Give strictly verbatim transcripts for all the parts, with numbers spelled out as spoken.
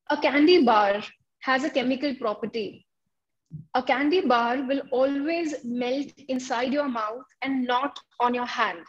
A candy bar has a chemical property. A candy bar will always melt inside your mouth and not on your hand.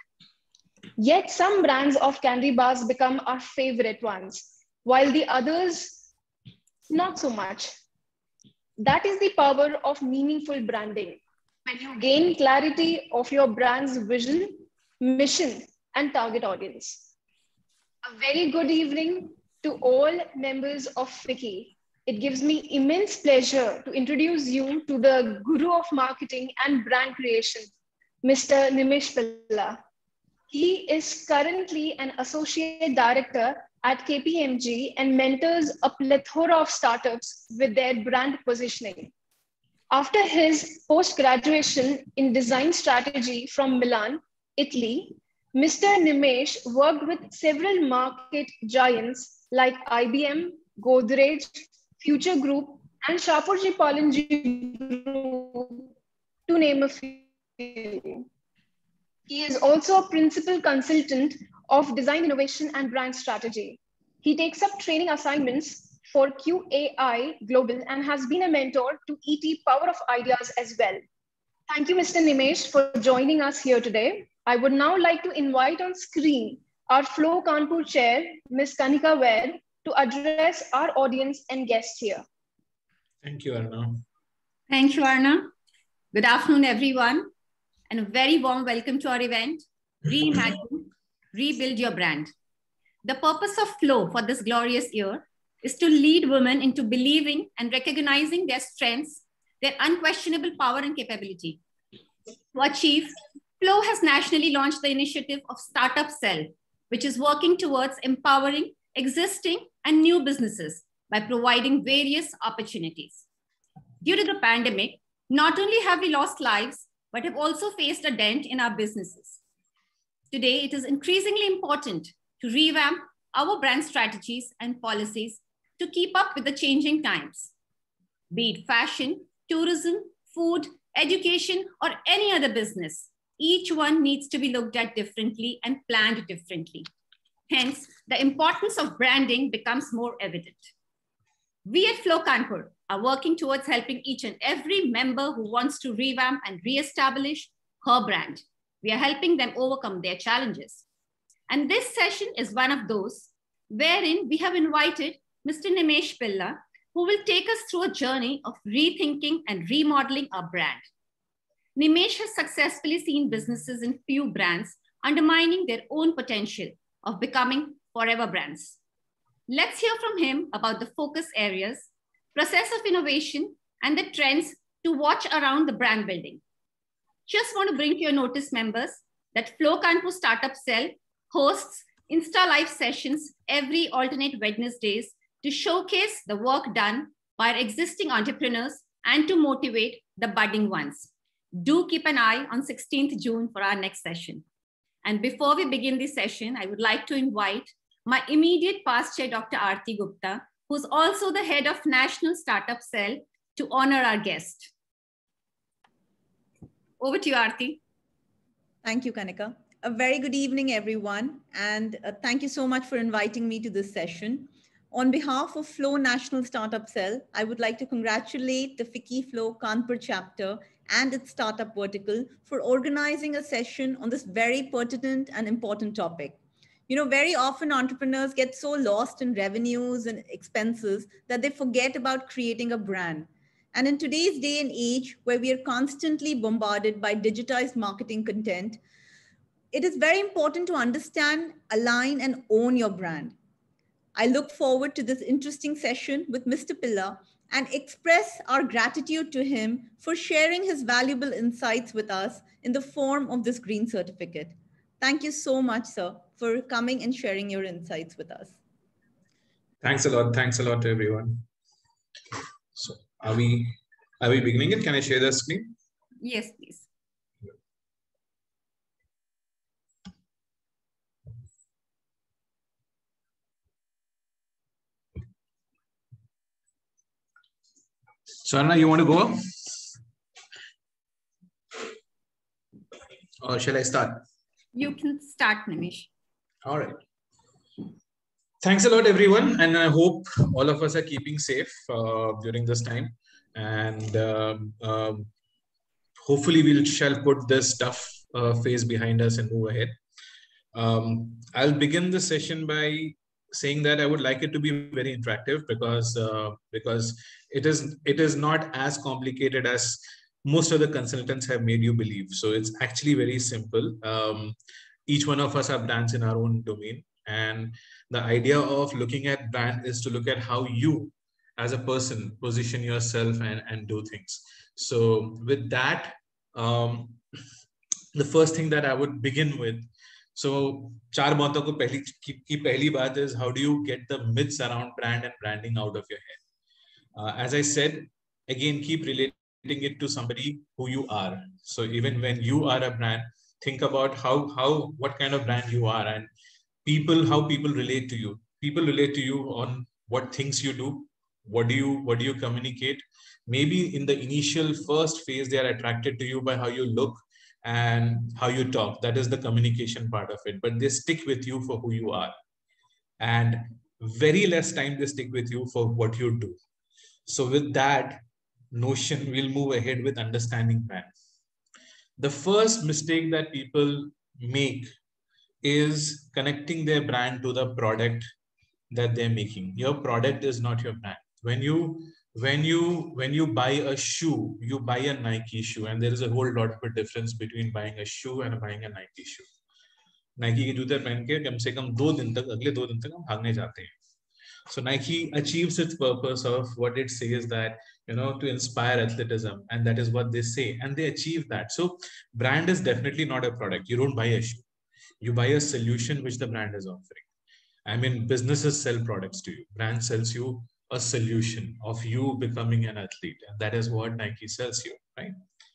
Yet some brands of candy bars become our favorite ones, while the others, not so much. That is the power of meaningful branding. When you gain clarity of your brand's vision, mission, and target audience. A very good evening to all members of FICCI. It gives me immense pleasure to introduce you to the guru of marketing and brand creation, Mister Nimesh Pilla. He is currently an associate director at K P M G and mentors a plethora of startups with their brand positioning. After his post-graduation in design strategy from Milan, Italy, Mister Nimesh worked with several market giants like I B M, Godrej, Future Group, and Shapoorji Pallonji Group, to name a few. He is also a principal consultant of design innovation and brand strategy. He takes up training assignments for Q A I Global and has been a mentor to E T Power of Ideas as well. Thank you, Mister Nimesh, for joining us here today. I would now like to invite on screen our Flow Kanpur chair, Miz Kanika Vaid, to address our audience and guests here. Thank you, Arna. Thank you, Arna. Good afternoon, everyone, and a very warm welcome to our event, Reimagine, Rebuild Your Brand. The purpose of Flow for this glorious year is to lead women into believing and recognizing their strengths, their unquestionable power and capability. To achieve, Flow has nationally launched the initiative of Startup Cell, which is working towards empowering existing and new businesses by providing various opportunities. Due to the pandemic, not only have we lost lives, but have also faced a dent in our businesses. Today, it is increasingly important to revamp our brand strategies and policies to keep up with the changing times. Be it fashion, tourism, food, education, or any other business, each one needs to be looked at differently and planned differently. Hence, the importance of branding becomes more evident. We at Flow Kanpur are working towards helping each and every member who wants to revamp and reestablish her brand. We are helping them overcome their challenges. And this session is one of those wherein we have invited Mister Nimesh Pilla, who will take us through a journey of rethinking and remodeling our brand. Nimesh has successfully seen businesses in few brands undermining their own potential of becoming forever brands. Let's hear from him about the focus areas, process of innovation, and the trends to watch around the brand building. Just want to bring to your notice, members, that Flow Kanpur Startup Cell hosts Insta Live sessions every alternate Wednesdays to showcase the work done by our existing entrepreneurs and to motivate the budding ones. Do keep an eye on sixteenth June for our next session. And before we begin this session, I would like to invite my immediate past chair, Doctor Aarti Gupta, who's also the head of National Startup Cell, to honor our guest. Over to you, Aarti. Thank you, Kanika. A very good evening, everyone. And uh, thank you so much for inviting me to this session. On behalf of Flow National Startup Cell, I would like to congratulate the FICCI Flow Kanpur chapter and its startup vertical for organizing a session on this very pertinent and important topic. You know, very often entrepreneurs get so lost in revenues and expenses that they forget about creating a brand. And in today's day and age, where we are constantly bombarded by digitized marketing content, it is very important to understand, align, and own your brand. I look forward to this interesting session with Mister Pilla and express our gratitude to him for sharing his valuable insights with us in the form of this green certificate. Thank you so much, sir, for coming and sharing your insights with us. Thanks a lot. Thanks a lot to everyone. So are we, are we beginning it? Can I share the screen? Yes, please. So Anna, you want to go? Or shall I start? You can start, Nimesh. All right. Thanks a lot, everyone. And I hope all of us are keeping safe uh, during this time. And uh, uh, hopefully we shall put this tough uh, phase behind us and move ahead. Um, I'll begin the session by saying that I would like it to be very interactive because uh, because it is it is not as complicated as most of the consultants have made you believe. So it's actually very simple. Um, each one of us are brands in our own domain, and the idea of looking at brand is to look at how you as a person position yourself and, and do things. So with that, um, the first thing that I would begin with, so चार बातों को पहली की पहली बात is how do you get the myths around brand and branding out of your head. Uh, as I said, again, keep relating it to somebody who you are. So even when you are a brand, think about how how what kind of brand you are, and people how people relate to you. People relate to you on what things you do, what do you what do you communicate. Maybe in the initial first phase, they are attracted to you by how you look and how you talk. That is the communication part of it, but they stick with you for who you are, and very less time they stick with you for what you do. So with that notion, we'll move ahead with understanding brand. The first mistake that people make is connecting their brand to the product that they're making. Your product is not your brand. When you when you when you buy a shoe, you buy a Nike shoe, and there is a whole lot of a difference between buying a shoe and buying a Nike shoe. Nike के जूते पहन के कम से कम दो दिन तक अगले दो दिन तक हम भागने जाते हैं. So Nike achieves its purpose of what it says, that, you know, to inspire athleticism, and that is what they say, and they achieve that. So brand is definitely not a product. You don't buy a shoe. You buy a solution which the brand is offering. I mean, businesses sell products to you. Brand sells you a solution of you becoming an athlete, and that is what Nike sells you, right?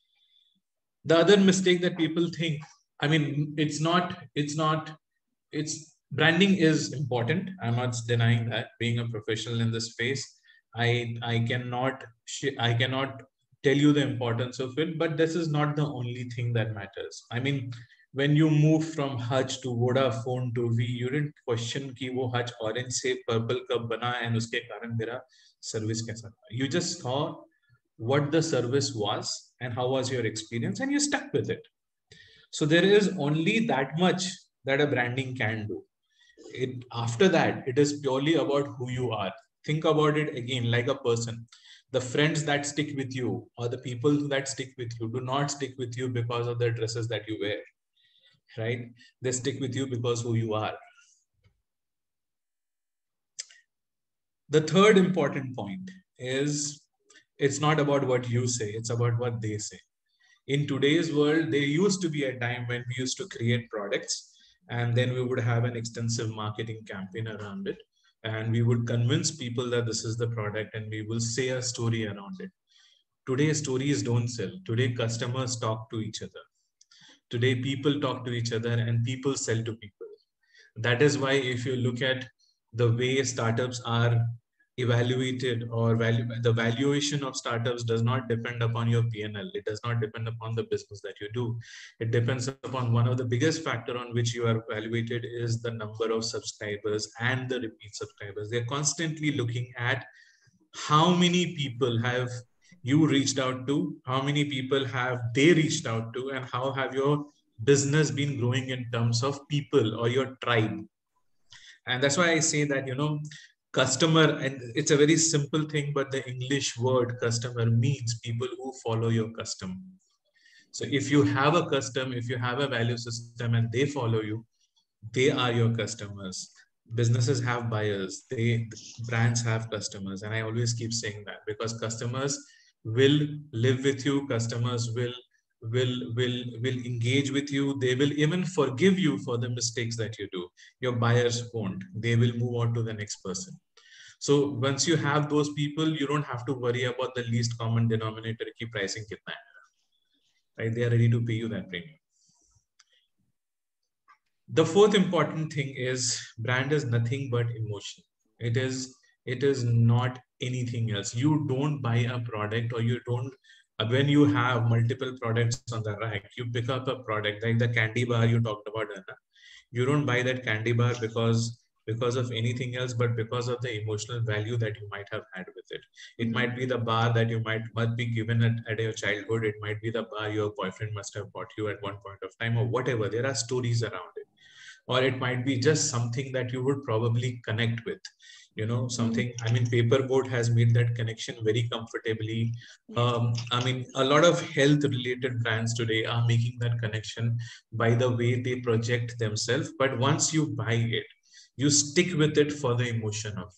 The other mistake that people think, I mean, it's not, it's not, it's, branding is important. I'm not denying that. Being a professional in this space, I I cannot I cannot tell you the importance of it. But this is not the only thing that matters. I mean, when you move from Hutch to Vodafone to V, you didn't question कि वो Hutch orange से purple कब बना and उसके कारण मेरा service कैसा था. You just saw what the service was and how was your experience, and you stuck with it. So there is only that much that a branding can do. It, after that, it is purely about who you are. Think about it again like a person. The friends that stick with you, or the people that stick with you, do not stick with you because of the dresses that you wear, right? They stick with you because who you are. The third important point is, it's not about what you say, it's about what they say. In today's world, there used to be a time when we used to create products, and then we would have an extensive marketing campaign around it, and we would convince people that this is the product, and we will say a story around it. Today, stories don't sell. Today, customers talk to each other. Today, people talk to each other, and people sell to people. That is why if you look at the way startups are evaluated, or value, the valuation of startups does not depend upon your P and L. It does not depend upon the business that you do. It depends upon one of the biggest factor on which you are evaluated is the number of subscribers and the repeat subscribers. They're constantly looking at how many people have you reached out to, how many people have they reached out to, and how have your business been growing in terms of people or your tribe. And that's why I say that, you know, customer, and it's a very simple thing, but the English word customer means people who follow your custom. So if you have a custom, if you have a value system and they follow you, they are your customers. Businesses have buyers, they brands have customers. And I always keep saying that because customers will live with you, customers will will will will engage with you. They will even forgive you for the mistakes that you do. Your buyers won't. They will move on to the next person. So once you have those people, you don't have to worry about the least common denominator ki pricing kitna hai, right? They are ready to pay you that premium. The fourth important thing is brand is nothing but emotion. It is it is not anything else. You don't buy a product, or you don't, when you have multiple products on the rack, you pick up a product like the candy bar you talked about, Anna. You don't buy that candy bar because because of anything else, but because of the emotional value that you might have had with it. It might be the bar that you might, might be given at, at your childhood. It might be the bar your boyfriend must have bought you at one point of time, or whatever. There are stories around it. Or it might be just something that you would probably connect with. You know, something, I mean, Paperboat has made that connection very comfortably. Um, I mean, a lot of health related brands today are making that connection by the way they project themselves. But once you buy it, you stick with it for the emotion of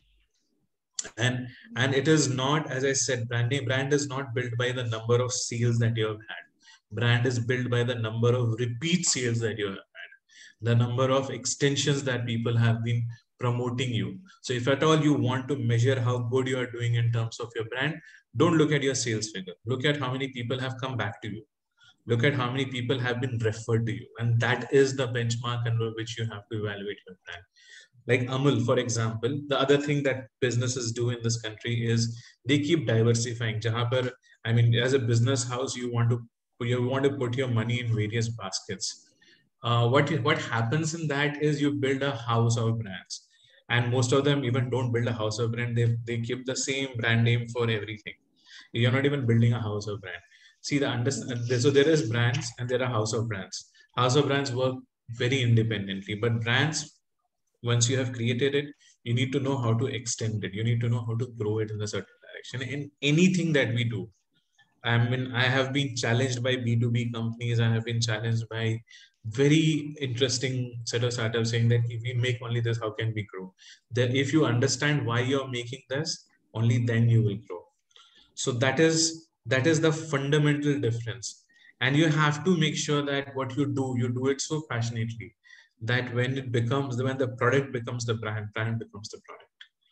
it. And, and it is not, as I said, brand, brand is not built by the number of sales that you have had. Brand is built by the number of repeat sales that you have had, the number of extensions that people have been promoting you. So if at all you want to measure how good you are doing in terms of your brand, don't look at your sales figure. Look at how many people have come back to you. Look at how many people have been referred to you. And that is the benchmark under which you have to evaluate your brand. Like Amul, for example, the other thing that businesses do in this country is they keep diversifying. Jahan par, I mean, as a business house, you want to you want to put your money in various baskets. Uh, what what happens in that is you build a house of brands. And most of them even don't build a house of brand. They, they keep the same brand name for everything. You're not even building a house of brand. See, the understand. So there is brands and there are house of brands. House of brands work very independently, but brands, once you have created it, you need to know how to extend it. You need to know how to grow it in a certain direction. In anything that we do, I mean, I have been challenged by B two B companies. I have been challenged by very interesting set of startups saying that if we make only this, how can we grow? That if you understand why you're making this, only then you will grow. So that is that is the fundamental difference. And you have to make sure that what you do, you do it so passionately that when it becomes, when the product becomes the brand, brand becomes the product.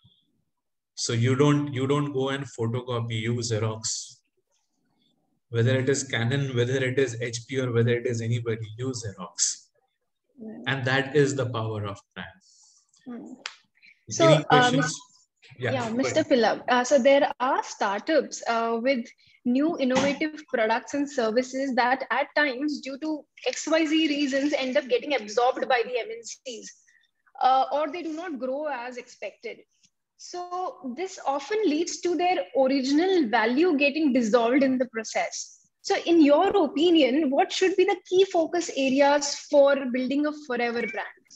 So you don't you don't go and photocopy, use Xerox. Whether it is Canon, whether it is H P, or whether it is anybody, use Xerox. Mm. And that is the power of brand. Mm. So, Any questions? Uh, yeah, yeah Mister Philip. Uh, so there are startups uh, with new innovative products and services that at times, due to X Y Z reasons, end up getting absorbed by the M N Cs, uh, or they do not grow as expected. So this often leads to their original value getting dissolved in the process. So in your opinion, what should be the key focus areas for building a forever brand?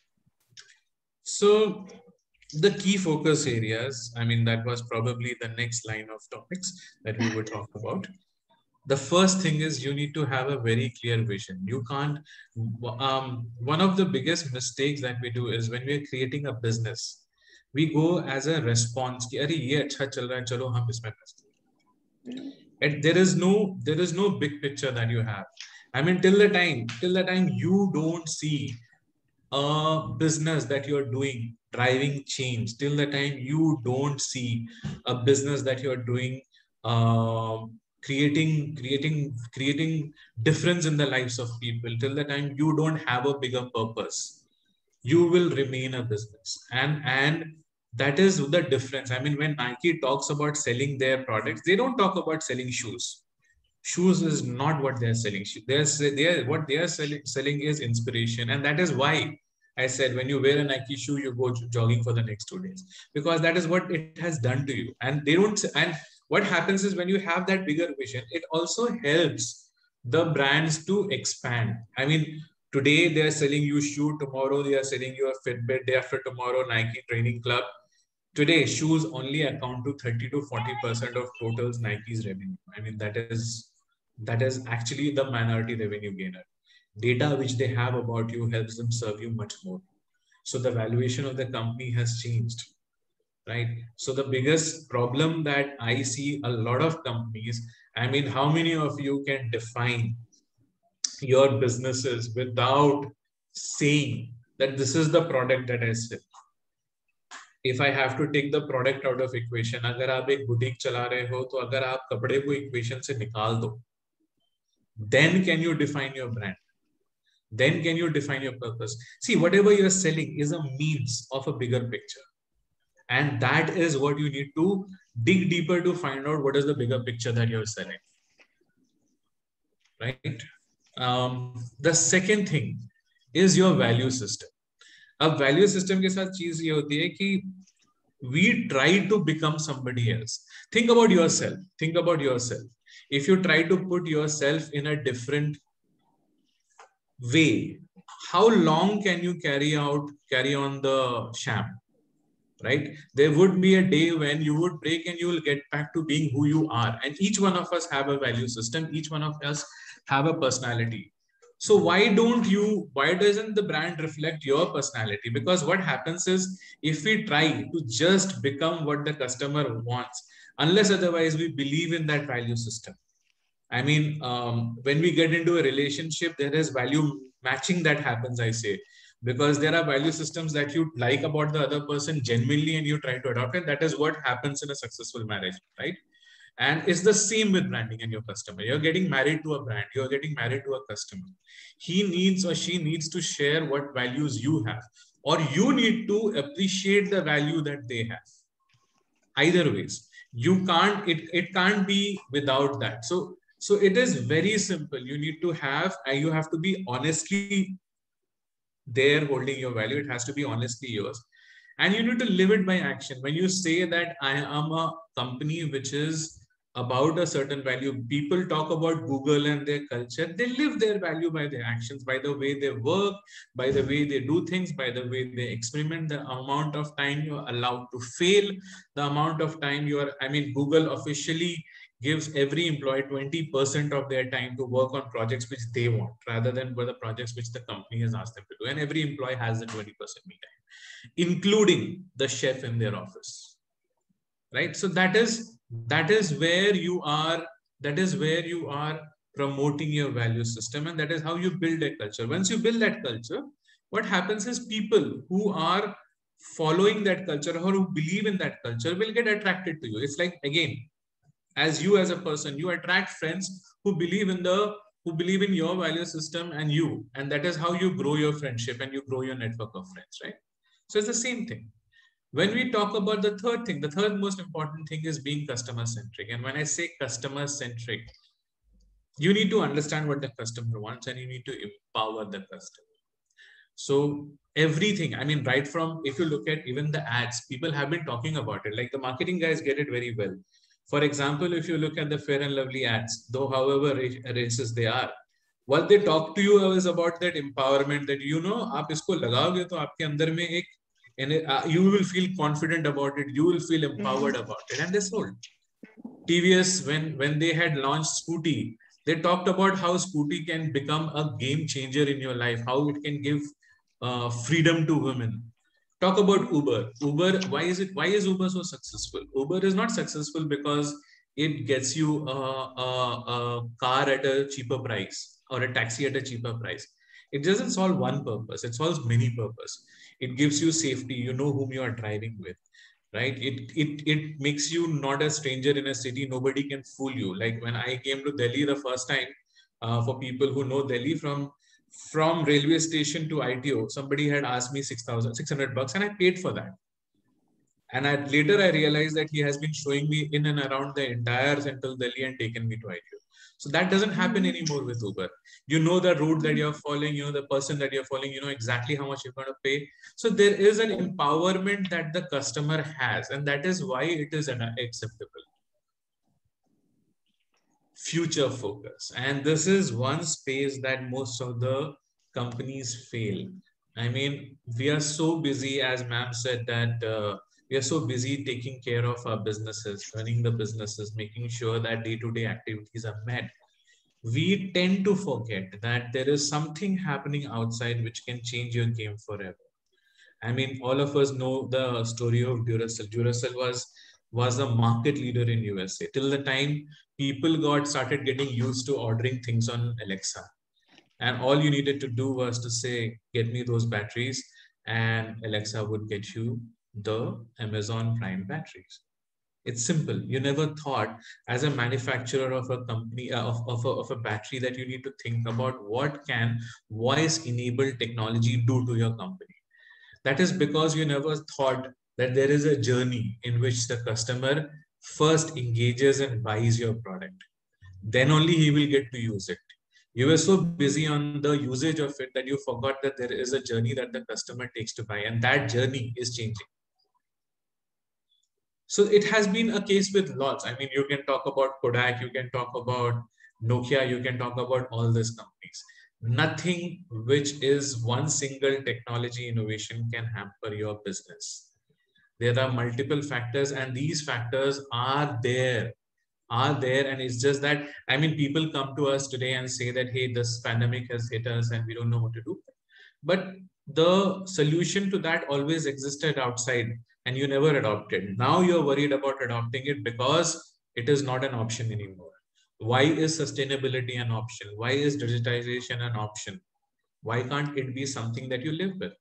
So the key focus areas, I mean, that was probably the next line of topics that we would talk about. The first thing is you need to have a very clear vision. You can't, um, one of the biggest mistakes that we do is when we're creating a business, we go as a response. And there is no, there is no big picture that you have. I mean, till the time, till the time you don't see a business that you're doing driving change, till the time you don't see a business that you're doing, uh, creating, creating, creating difference in the lives of people, till the time you don't have a bigger purpose, you will remain a business. And, and that is the difference. I mean, when Nike talks about selling their products, they don't talk about selling shoes. Shoes is not what they're selling. They're, they're, what they are selling, selling is inspiration. And that is why I said, when you wear a Nike shoe, you go jogging for the next two days, because that is what it has done to you. And they don't, and what happens is when you have that bigger vision, it also helps the brands to expand. I mean, today they're selling you shoe, tomorrow they are selling you a Fitbit, day after tomorrow, Nike Training Club. Today, shoes only account to thirty to forty percent of total Nike's revenue. I mean, that is, that is actually the minority revenue gainer. Data which they have about you helps them serve you much more. So the valuation of the company has changed, right? So the biggest problem that I see a lot of companies, I mean, how many of you can define your businesses without saying that this is the product that I sell? If I have to take the product out of equation, अगर आप एक boutique चला रहे हो, तो अगर आप कपड़े को equation से निकाल दो, then can you define your brand? Then can you define your purpose? See, whatever you're selling is a means of a bigger picture. And that is what you need to dig deeper to find out what is the bigger picture that you're selling. Right? Um, the second thing is your value system. अब value system के साथ चीज ये होती है कि we try to become somebody else. Think about yourself. Think about yourself. If you try to put yourself in a different way, how long can you carry out, carry on the sham? Right? There would be a day when you would break and you will get back to being who you are. And each one of us have a value system. Each one of us have a personality. So why don't you, why doesn't the brand reflect your personality? Because what happens is, if we try to just become what the customer wants, unless otherwise we believe in that value system. I mean, um, when we get into a relationship, there is value matching that happens, I say, because there are value systems that you like about the other person genuinely and you try to adopt it. That is what happens in a successful marriage, right? And it's the same with branding and your customer. You're getting married to a brand. You're getting married to a customer. He needs or she needs to share what values you have, or you need to appreciate the value that they have. Either ways, you can't, it, it can't be without that. So, so it is very simple. You need to have, you have to be honestly there holding your value. It has to be honestly yours. And you need to live it by action. When you say that I am a company which is about a certain value, people talk about Google and their culture. They live their value by their actions, by the way they work, by the way they do things, by the way they experiment, the amount of time you're allowed to fail, the amount of time you are, I mean, Google officially gives every employee twenty percent of their time to work on projects which they want, rather than for the projects which the company has asked them to do. And every employee has the twenty percent me time, including the chef in their office, right? So that is, that is where you are, that is where you are promoting your value system, and that is how you build a culture. Once you build that culture, what happens is people who are following that culture or who believe in that culture will get attracted to you. It's like, again, as you as a person, you attract friends who believe in the, who believe in your value system and you, and that is how you grow your friendship and you grow your network of friends, right? So it's the same thing. When we talk about the third thing, the third most important thing is being customer centric. And when I say customer centric, you need to understand what the customer wants and you need to empower the customer. So everything, I mean, right from, if you look at even the ads, people have been talking about it, like the marketing guys get it very well. For example, if you look at the Fair and Lovely ads, though however racist they are, what they talk to you is about that empowerment, that, you know, aap isko lagaoge to aapke andar mein ek, and uh, you will feel confident about it, you will feel empowered about it, and they sold. T V S, when, when they had launched Scooty, they talked about how Scooty can become a game changer in your life, how it can give uh, freedom to women. Talk about Uber. Uber, why is it? Why is Uber so successful? Uber is not successful because it gets you a, a, a car at a cheaper price or a taxi at a cheaper price. It doesn't solve one purpose. It solves many purposes. It gives you safety. You know whom you are driving with, right? It, it, it makes you not a stranger in a city. Nobody can fool you. Like when I came to Delhi the first time, uh, for people who know Delhi, from from railway station to I T O, somebody had asked me six thousand, six hundred bucks and I paid for that. And I, later I realized that he has been showing me in and around the entire central Delhi and taken me to I T O. So that doesn't happen anymore with Uber. You know the route that you're following, you know the person that you're following, you know exactly how much you're going to pay. So there is an empowerment that the customer has, and that is why it is acceptable. Future focus. And this is one space that most of the companies fail. I mean, we are so busy, as ma'am said, that uh, we are so busy taking care of our businesses, running the businesses, making sure that day-to-day activities are met. We tend to forget that there is something happening outside which can change your game forever. I mean, all of us know the story of Duracell. Duracell was was the market leader in U S A till the time people got started getting used to ordering things on Alexa. And all you needed to do was to say, get me those batteries, and Alexa would get you the Amazon Prime batteries. It's simple. You never thought as a manufacturer of a company, uh, of, of, a, of a battery, that you need to think about what can voice-enabled technology do to your company. That is because you never thought that there is a journey in which the customer first engages and buys your product. Then only he will get to use it. You were so busy on the usage of it that you forgot that there is a journey that the customer takes to buy, and that journey is changing. So it has been a case with lots. I mean, you can talk about Kodak, you can talk about Nokia, you can talk about all these companies. Nothing which is one single technology innovation can hamper your business. There are multiple factors, and these factors are there, are there. And it's just that, I mean, people come to us today and say that, hey, this pandemic has hit us and we don't know what to do. But the solution to that always existed outside, and you never adopted. Now you're worried about adopting it because it is not an option anymore. Why is sustainability an option? Why is digitization an option? Why can't it be something that you live with?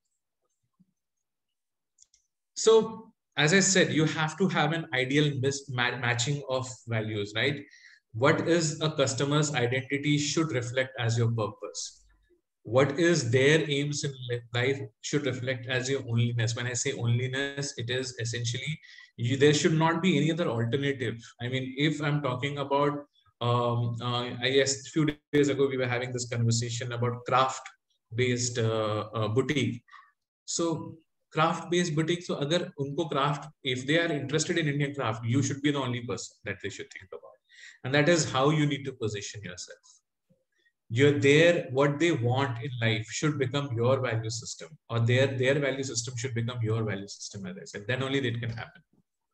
So, as I said, you have to have an ideal matching of values, right? What is a customer's identity should reflect as your purpose. What is their aims in life should reflect as your onlyness. When I say onlyness, it is essentially, you, there should not be any other alternative. I mean, if I'm talking about, um, uh, I guess a few days ago, we were having this conversation about craft-based uh, uh, boutique. So craft-based boutique, so agar unko craft, if they are interested in Indian craft, you should be the only person that they should think about. And that is how you need to position yourself. You're there, what they want in life should become your value system, or their, their value system should become your value system, as I said. Then only that can happen.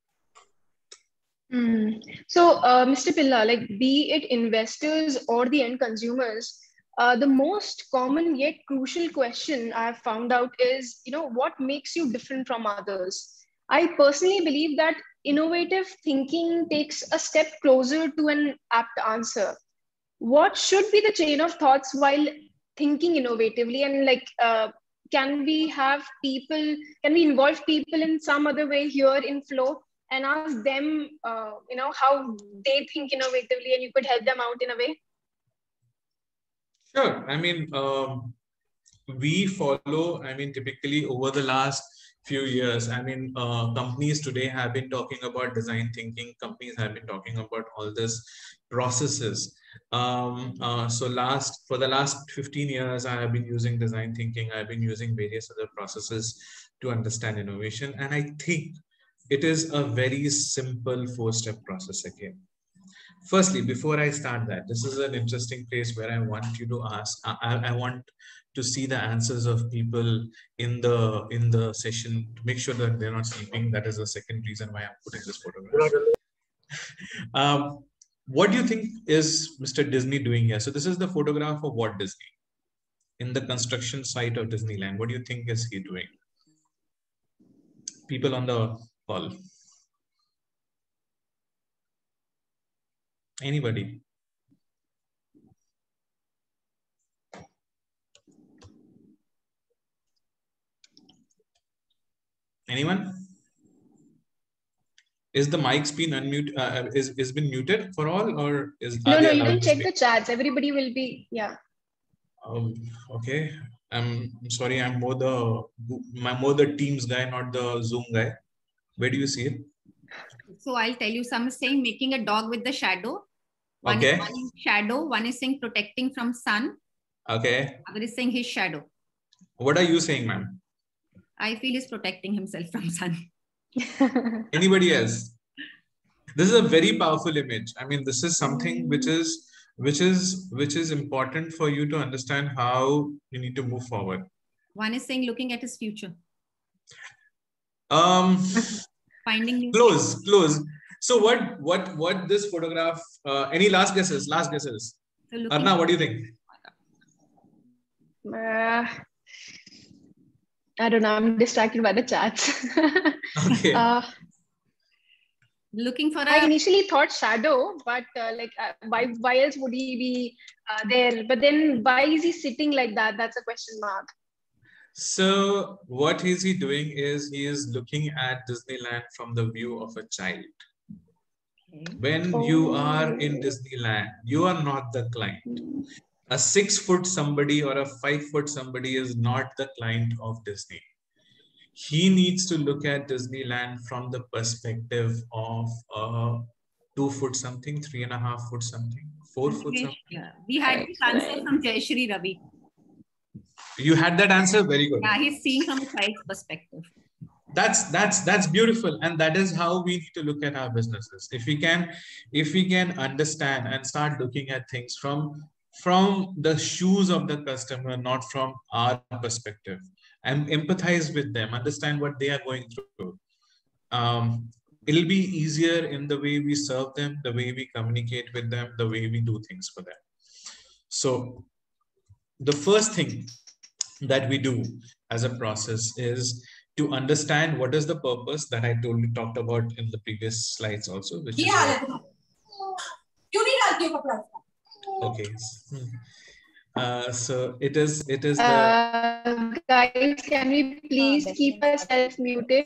Mm. So, uh, Mister Pilla, like, be it investors or the end consumers, uh, the most common yet crucial question I've found out is, you know, what makes you different from others? I personally believe that innovative thinking takes a step closer to an apt answer. What should be the chain of thoughts while thinking innovatively? And like, uh, can we have people, can we involve people in some other way here in Flow and ask them, uh, you know, how they think innovatively, and you could help them out in a way? Sure. I mean, um, we follow, I mean, typically over the last few years, I mean, uh, companies today have been talking about design thinking. Companies have been talking about all this processes. Um, uh, so last, for the last fifteen years, I have been using design thinking. I've been using various other processes to understand innovation. And I think it is a very simple four-step process again. Firstly, before I start that, this is an interesting place where I want you to ask, I, I want to see the answers of people in the in the session to make sure that they're not sleeping. That is the second reason why I'm putting this photograph. um, what do you think is Mister Disney doing here? So this is the photograph of Walt Disney in the construction site of Disneyland. What do you think is he doing? People on the call. Anybody? Anyone? Is the mics been unmute? Uh, is is been muted for all, or is no? No, you can check the chats. Everybody will be, yeah. Um, okay. I'm, I'm sorry. I'm more the my more the Teams guy, not the Zoom guy. Where do you see it? So I'll tell you. Some is saying making a dog with the shadow. One okay. Is, one is shadow. One is saying protecting from sun. Okay. Other is saying his shadow. What are you saying, ma'am? I feel he's protecting himself from sun. Anybody else? This is a very powerful image. I mean, this is something which is which is which is important for you to understand how you need to move forward. One is saying looking at his future. Um, finding new close, things. close. So what what what this photograph? Uh, any last guesses? Last guesses. So Arna, what do you think? Uh, I don't know. I'm distracted by the chats. Okay. Uh, Looking for a... I initially thought shadow, but uh, like, uh, why, why else would he be uh, there? But then why is he sitting like that? That's a question mark. So what is he doing is he is looking at Disneyland from the view of a child. Okay. When oh. you are in Disneyland, you are not the client. A six foot somebody or a five foot somebody is not the client of Disney. He needs to look at Disneyland from the perspective of a two foot something, three and a half foot something, four foot up. Yeah, we had this answer from Jayashri Ravi. You had that answer? Very good. Yeah, he's seeing from a child's perspective. That's that's that's beautiful, and that is how we need to look at our businesses. If we can, if we can understand and start looking at things from from the shoes of the customer, not from our perspective, and empathize with them, understand what they are going through. Um, it'll be easier in the way we serve them, the way we communicate with them, the way we do things for them. So the first thing that we do as a process is to understand what is the purpose that I told you talked about in the previous slides also, which is okay. Uh, so it is it is the uh, guys, can we please keep ourselves muted?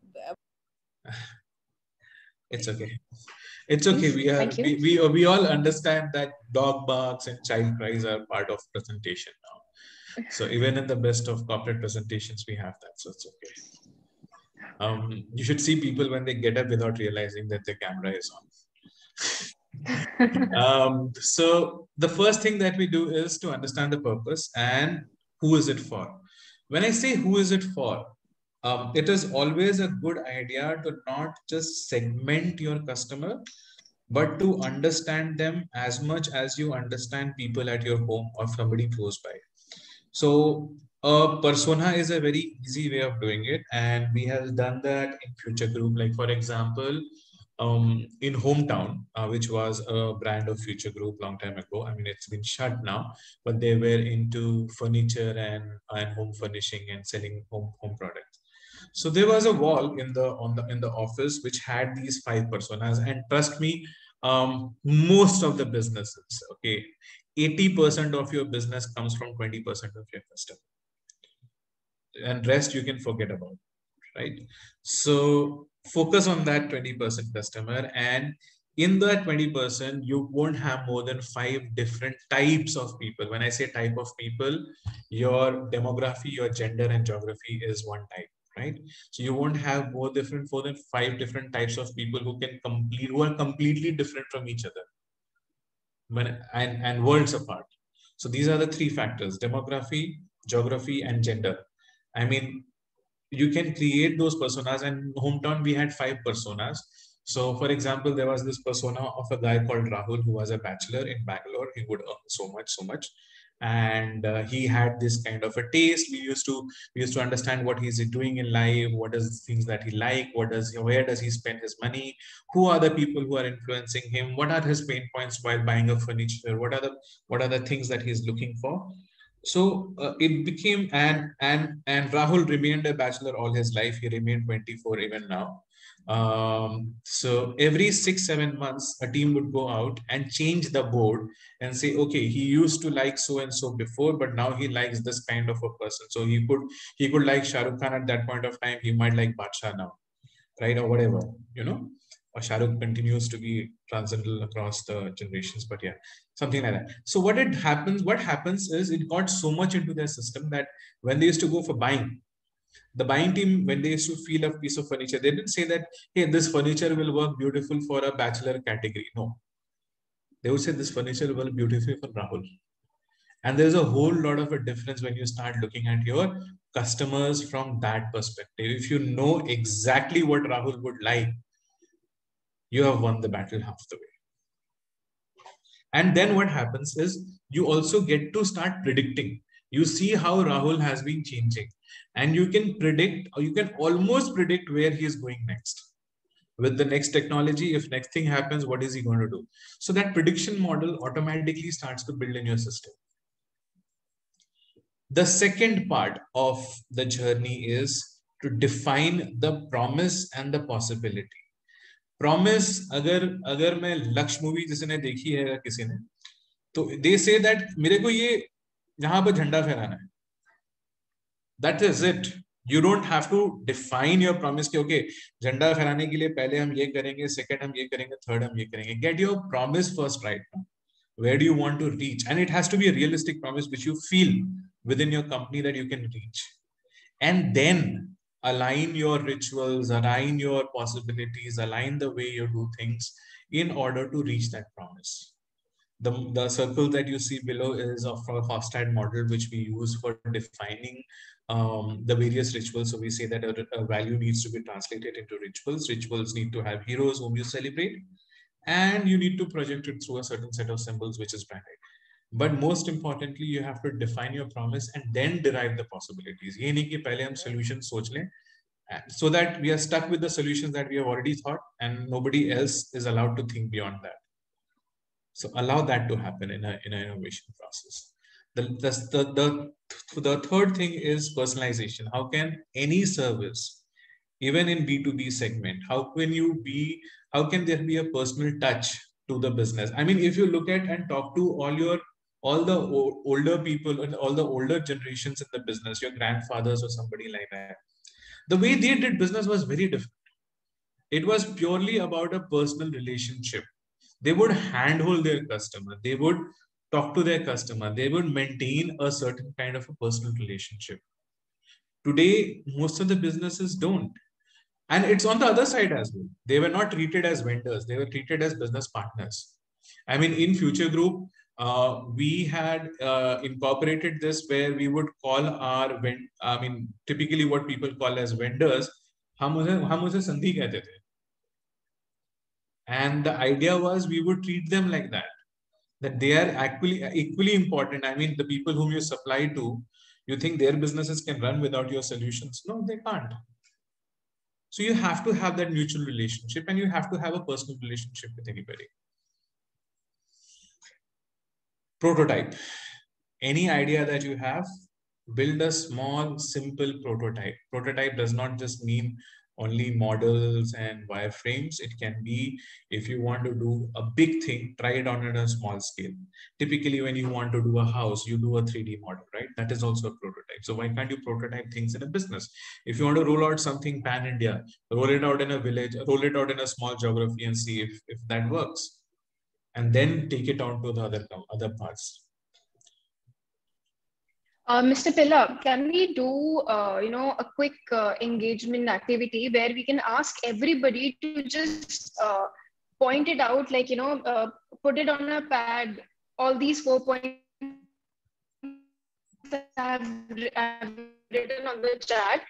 It's okay. It's okay. We are we, we we all understand that dog barks and child cries are part of presentation now. So even in the best of corporate presentations, we have that. So it's okay. Um, you should see people when they get up without realizing that the camera is on. um, so the first thing that we do is to understand the purpose and who is it for. When I say who is it for, um, it is always a good idea to not just segment your customer, but to understand them as much as you understand people at your home or somebody close by. So a persona is a very easy way of doing it. And we have done that in Future Group. Like for example, um, in Hometown, uh, which was a brand of Future Group long time ago. I mean, it's been shut now, but they were into furniture and, and home furnishing and selling home, home products. So there was a wall in the, on the, in the office, which had these five personas. And trust me, um, most of the businesses, okay, eighty percent of your business comes from twenty percent of your customer. And rest you can forget about, right? So focus on that twenty percent customer. And in that twenty percent, you won't have more than five different types of people. When I say type of people, your demography, your gender and geography is one type, right? So you won't have more different, more than five different types of people who can complete, who are completely different from each other. When, and, and worlds apart. So these are the three factors: demography, geography, and gender. I mean, you can create those personas, and Hometown, we had five personas. So for example, there was this persona of a guy called Rahul, who was a bachelor in Bangalore. He would earn so much, so much. And uh, he had this kind of a taste. We used to we used to understand what he's doing in life, what is things that he like, what does where does he spend his money, who are the people who are influencing him, what are his pain points while buying a furniture, what are the what are the things that he's looking for. So uh, it became and and and Rahul remained a bachelor all his life. He remained twenty-four even now. Um, so every six, seven months, a team would go out and change the board and say, okay, he used to like so-and-so before, but now he likes this kind of a person. So he could, he could like Shah Rukh Khan at that point of time. He might like Badshah now, right? Or whatever, you know, or Shah Rukh continues to be transcendental across the generations, but yeah, something like that. So what it happens, what happens is it got so much into their system that when they used to go for buying, the buying team, when they used to feel a piece of furniture, they didn't say that, hey, this furniture will work beautiful for a bachelor category. No, they would say this furniture will work beautifully for Rahul. And there's a whole lot of a difference when you start looking at your customers from that perspective. If you know exactly what Rahul would like, you have won the battle half the way. And then what happens is you also get to start predicting. You see how Rahul has been changing, and you can predict, or you can almost predict where he is going next. With the next technology, if next thing happens, what is he going to do? So that prediction model automatically starts to build in your system. The second part of the journey is to define the promise and the possibility. Promise, अगर अगर मैं लक्ष्य movie जिसने देखी है किसी ने, तो they say that मेरे को ये यहाँ पर झंडा फहराना है. That is it. You don't have to define your promise कि okay, झंडा फहराने के लिए पहले हम ये करेंगे, second हम ये करेंगे, third हम ये करेंगे. Get your promise first right now. Where do you want to reach? And it has to be a realistic promise which you feel within your company that you can reach. And then align your rituals, align your possibilities, align the way you do things in order to reach that promise. The, the circle that you see below is of a Hofstad model, which we use for defining um, the various rituals. So we say that a, a value needs to be translated into rituals. Rituals need to have heroes whom you celebrate, and you need to project it through a certain set of symbols, which is branded. But most importantly, you have to define your promise and then derive the possibilities. Ye nahi ki pehle hum solutions soch lein, so that we are stuck with the solutions that we have already thought, and nobody else is allowed to think beyond that. So allow that to happen in, a, in an innovation process. The, the, the, the, the third thing is personalization. How can any service, even in B two B segment, how can you be, how can there be a personal touch to the business? I mean, if you look at and talk to all your, all the older people and all the older generations in the business, your grandfathers or somebody like that, the way they did business was very different. It was purely about a personal relationship. They would handhold their customer. They would talk to their customer. They would maintain a certain kind of a personal relationship. Today, most of the businesses don't. And it's on the other side as well. They were not treated as vendors. They were treated as business partners. I mean, in Future Group, uh, we had uh, incorporated this where we would call our, I mean, typically what people call as vendors, hum use, hum use sandhi kehte the. And the idea was we would treat them like that, that they are actually equally important. I mean, the people whom you supply to, you think their businesses can run without your solutions? No, they can't. So you have to have that mutual relationship, and you have to have a personal relationship with anybody. Prototype. Any idea that you have, build a small, simple prototype. Prototype does not just mean only models and wireframes. It can be, if you want to do a big thing, try it on a small scale. Typically, when you want to do a house, you do a three D model, right? That is also a prototype. So why can't you prototype things in a business? If you want to roll out something pan-India, roll it out in a village, roll it out in a small geography and see if, if that works. And then take it on to the other, other parts. Uh, Mister Pilla, can we do, uh, you know, a quick uh, engagement activity where we can ask everybody to just uh, point it out, like, you know, uh, put it on a pad, all these four points that I've, I've written on the chat.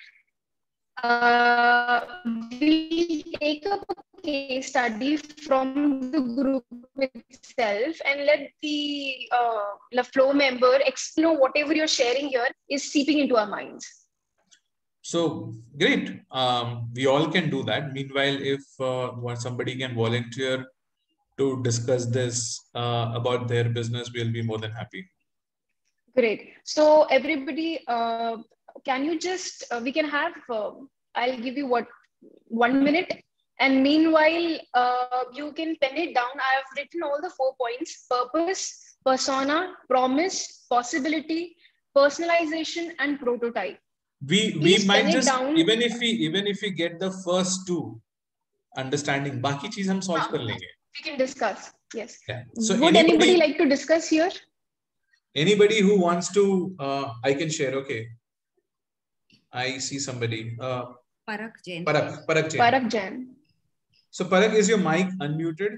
Uh, we'll take up a case study from the group itself and let the, uh, the flow member explain whatever you're sharing here is seeping into our minds. So great. Um, we all can do that. Meanwhile, if uh, somebody can volunteer to discuss this uh, about their business, we'll be more than happy. Great. So everybody, uh, can you just, uh, we can have, uh, I'll give you what, one minute. And meanwhile, uh, you can pen it down. I have written all the four points: purpose, persona, promise, possibility, personalization, and prototype. We, Please we might just, down. even if we, even if we get the first two understanding, baki cheez hum solve kar lenge. We can discuss. Yes. Yeah. So would anybody, anybody like to discuss here? Anybody who wants to, uh, I can share. Okay. I see somebody. Uh, Parak Jain. Parak, Parak Jain. Parak Jain. So Parak, is your mic unmuted?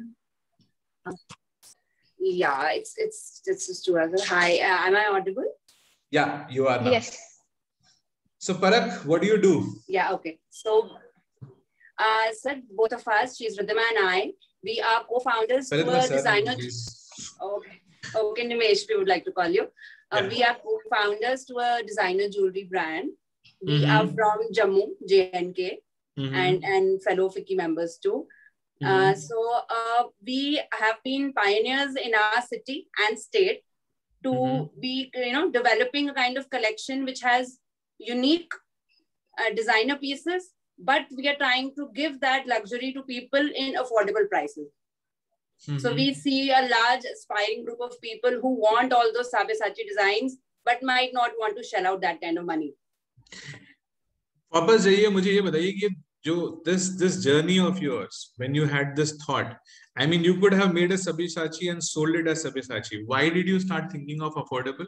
Yeah, it's it's it's just together. Hi, uh, am I audible? Yeah, you are now. Yes. So Parak, what do you do? Yeah, okay. So, uh, sir, both of us, she's Ridhima and I, we are co-founders to a designer. Okay, okay, Nimesh, we would like to call you. Uh, yeah. We are co-founders to a designer jewelry brand. We mm-hmm. are from Jammu, J N K, mm-hmm. and and fellow F I C C I members too. Mm-hmm. Uh, so uh, we have been pioneers in our city and state to mm-hmm. be, you know, developing a kind of collection which has unique uh, designer pieces, but we are trying to give that luxury to people in affordable prices. Mm-hmm. So we see a large aspiring group of people who want all those Sabyasachi designs, but might not want to shell out that kind of money. वापस जाइए, मुझे ये बताइए कि जो this this journey of yours, when you had this thought, I mean, you could have made a Sabyasachi and sold it as Sabyasachi. Why did you start thinking of affordable?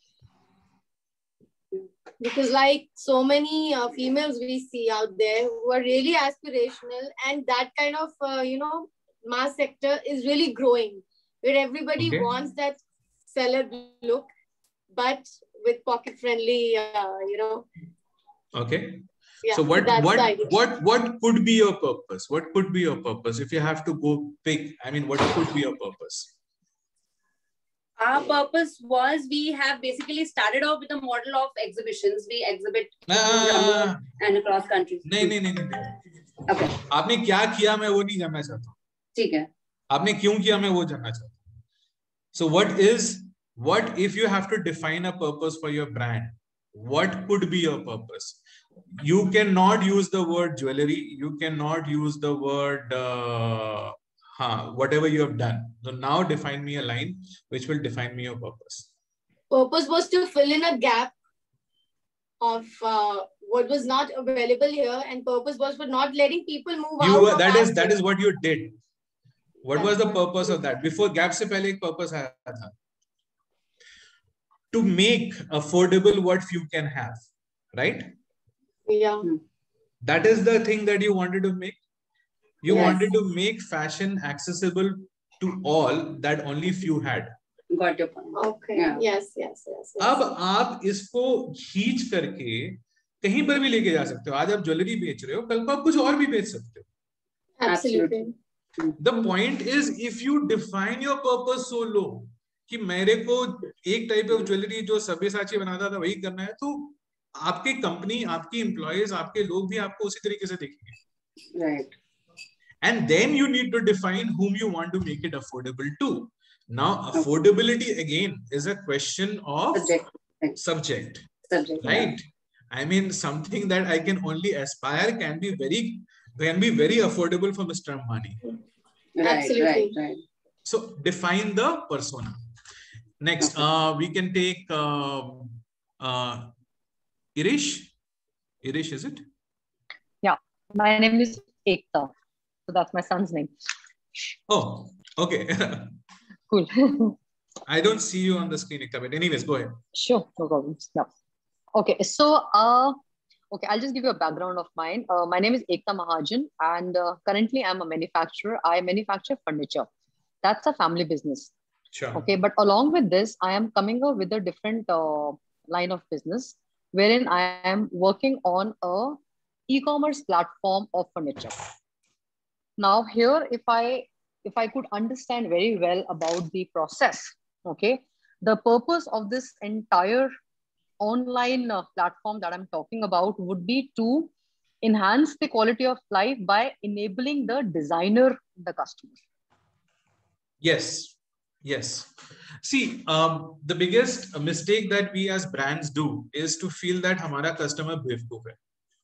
Because like so many uh, females we see out there who are really aspirational, and that kind of, uh, you know, mass sector is really growing. where everybody Okay. wants that celeb look, but with pocket-friendly, uh, you know. Okay. Yeah, so what that's the what idea. what what could be your purpose? What could be your purpose if you have to go pick? I mean, what could be your purpose? Our purpose was, we have basically started off with a model of exhibitions. We exhibit Ah, and across countries. नहीं नहीं नहीं नहीं. Okay. आपने क्या किया मैं वो नहीं जानना चाहता. ठीक है. आपने क्यों किया मैं वो जानना चाहता. So what is, what if you have to define a purpose for your brand? What could be your purpose? You cannot use the word jewelry. You cannot use the word uh, huh, whatever you have done. So now define me a line which will define me your purpose. Purpose was to fill in a gap of uh, what was not available here, and purpose was for not letting people move You out. were, of that is our that is what you did. What was the That's purpose of that? Before gap se pehle ek purpose aaya tha. To make affordable what few can have, right? Yeah. That is the thing that you wanted to make. You Yes. wanted to make fashion accessible to all that only few had. Got your point. Okay. Yeah. Yes, yes, yes, yes. अब आप इसको खींच करके कहीं पर भी लेके जा सकते हो. आज आप ज्वेलरी बेच रहे हो, कल को आप कुछ और भी बेच सकते हो. Absolutely. The point is, if you define your purpose so low कि मेरे को एक टाइप ऑफ ज्वेलरी जो सब्यसाची बनाता था वही करना है, तो आपकी कंपनी, आपकी एम्प्लॉयज, आपके लोग भी आपको उसी तरीके से देखेंगे. Right. And then you need to define whom you want to make it affordable to. Now, affordability again is a question of Subject. subject, Subject. right? I mean, something that I can only aspire can be very, can be very affordable for Mister Ambani. Right, Absolutely. right, right. So define the persona. Next, Okay. uh, we can take uh, uh, Irish. Irish, is it? Yeah, my name is Ekta. So that's my son's name. Oh, okay. Cool. I don't see you on the screen, Ekta, but anyways, go ahead. Sure, no problems. Yeah. Okay, so uh, okay, I'll just give you a background of mine. Uh, my name is Ekta Mahajan, and uh, currently I'm a manufacturer. I manufacture furniture. That's a family business. Sure. Okay, but along with this, I am coming up with a different uh, line of business, wherein I am working on a e-commerce platform of furniture. Now here, if I if I could understand very well about the process, okay, the purpose of this entire online uh, platform that I'm talking about would be to enhance the quality of life by enabling the designer, the customer. Yes. Yes. See, um, the biggest mistake that we as brands do is to feel that hamara customer bevkoof hai,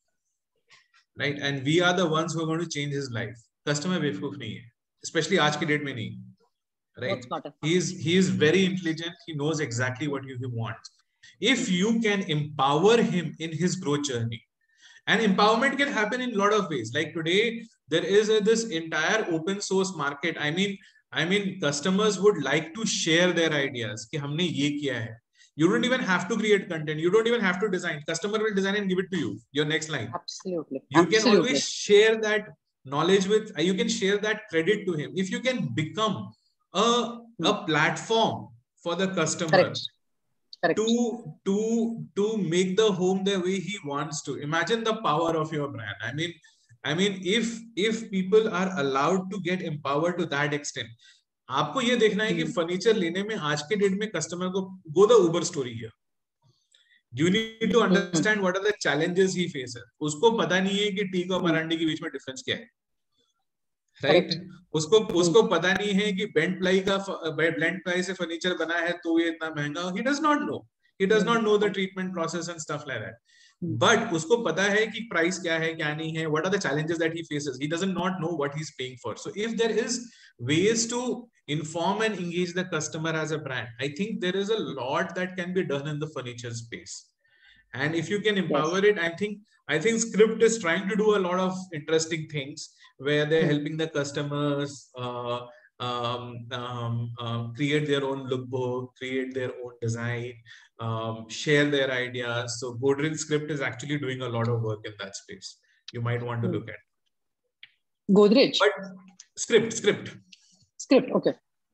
right? And we are the ones who are going to change his life. Customer bevkoof nahi hai, especially aaj ki date mein nahi, right? He is he is very intelligent. He knows exactly what he wants. If you can empower him in his growth journey, and empowerment can happen in a lot of ways. Like today, there is a, this entire open source market. I mean, I mean, customers would like to share their ideas. कि हमने ये किया है. You don't even have to create content. You don't even have to design. Customer will design and give it to you. Your next line. Absolutely. You Absolutely. can always share that knowledge with. You can share that credit to him. If you can become a a platform for the customer. Correct. Correct. To, to, to make the home the way he wants to. Imagine the power of your brand. I mean, I mean, if, if people are allowed to get empowered to that extent, आपको ये देखना है कि furniture लेने में आज के date में कस्टमर को go the Uber story here. You need to understand what are the challenges he faces. उसको पता नहीं है कि टी और मरांडी के बीच में डिफरेंस क्या है. Right right? उसको उसको पता नहीं है कि बेंट प्लाई का ब्लेंड प्लाई से फर्नीचर बना है तो ये इतना महंगा. He does not know. He does not know the treatment process and stuff like that. But उसको पता है कि प्राइस क्या है क्या नहीं है. What are the challenges that he faces? He does not know what he's paying for. So if there is ways to inform and engage the customer as a brand, I think there is a lot that can be done in the furniture space. And if you can empower yes. it, I think I think Script is trying to do a lot of interesting things where they're helping the customers uh, um, um, um, create their own lookbook, create their own design, um, share their ideas. So Godrej Script is actually doing a lot of work in that space. You might want to look at. Godrej? But Script, Script. Script, okay.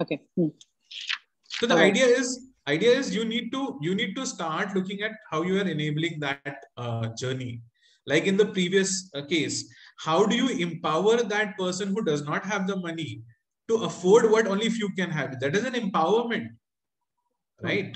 Okay. Hmm. So the idea is, idea is you need to you need to start looking at how you are enabling that uh, journey. Like in the previous uh, case, how do you empower that person who does not have the money to afford what only few can have? That is an empowerment, right?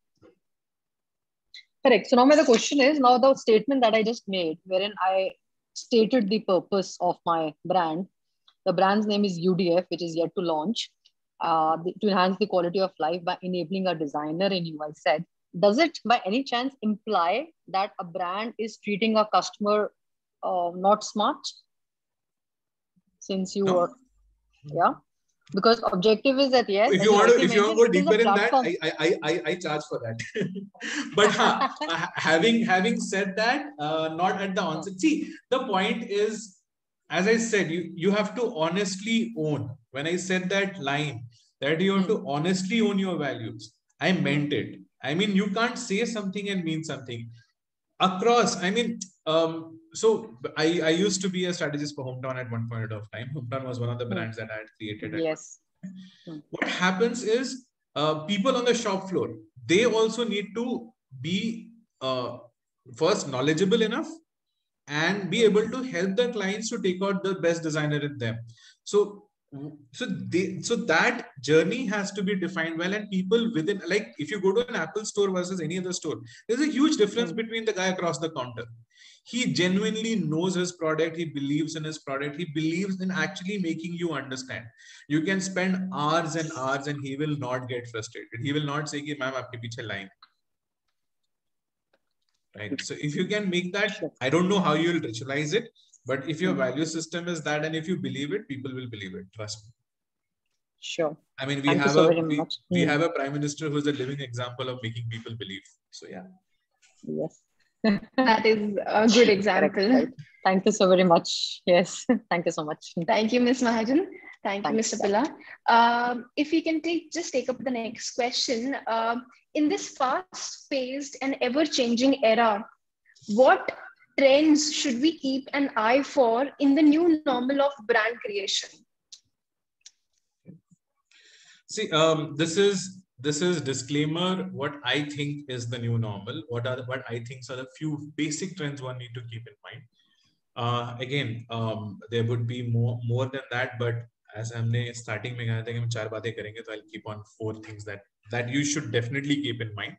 Correct. So now my the question is, now the statement that I just made, wherein I stated the purpose of my brand. The brand's name is U D F, which is yet to launch, uh, to enhance the quality of life by enabling a designer in U I said. Does it by any chance imply that a brand is treating a customer uh, not smart? Since you No. are, yeah, because objective is that yes. If you want to, if you want to go deeper in that, I, I, I, I charge for that. But huh, having having said that, uh, not at the onset. See, the point is, as I said, you you have to honestly own. When I said that line, that you have to honestly own your values, I meant it. I mean, you can't say something and mean something. Across, I mean, um, so I, I used to be a strategist for Hometown at one point of time. Hometown was one of the brands that I had created. Yes. What happens is uh, people on the shop floor, they also need to be uh, first knowledgeable enough and be able to help the clients to take out the best designer in them. So so they so that journey has to be defined well, and people within, like if you go to an Apple store versus any other store, there's a huge difference between the guy across the counter. He genuinely knows his product, he believes in his product, he believes in actually making you understand. You can spend hours and hours and he will not get frustrated. He will not say ki ma'am aapke piche line. Right. So if you can make that, I don't know how you'll ritualize it, but if your value system is that, and if you believe it, people will believe it. Trust me. Sure. I mean, we Thank have so a we, we mm. have a prime minister who is a living example of making people believe. So yeah. Yes. That is a good example. Correct, right. Thank you so very much. Yes. Thank you so much. Thank you, Miz Mahajan. Thank Thanks. you, Mister Pilla. Um, if we can take just take up the next question. Um, in this fast-paced and ever-changing era, what trends should we keep an eye for in the new normal of brand creation? See, um, this is this is disclaimer. What I think is the new normal. What are the, what I think are the few basic trends one need to keep in mind. Uh, again, um, there would be more more than that, but as हमने starting में कहा था कि हम चार बातें करेंगे, so I'll keep on four things that that you should definitely keep in mind.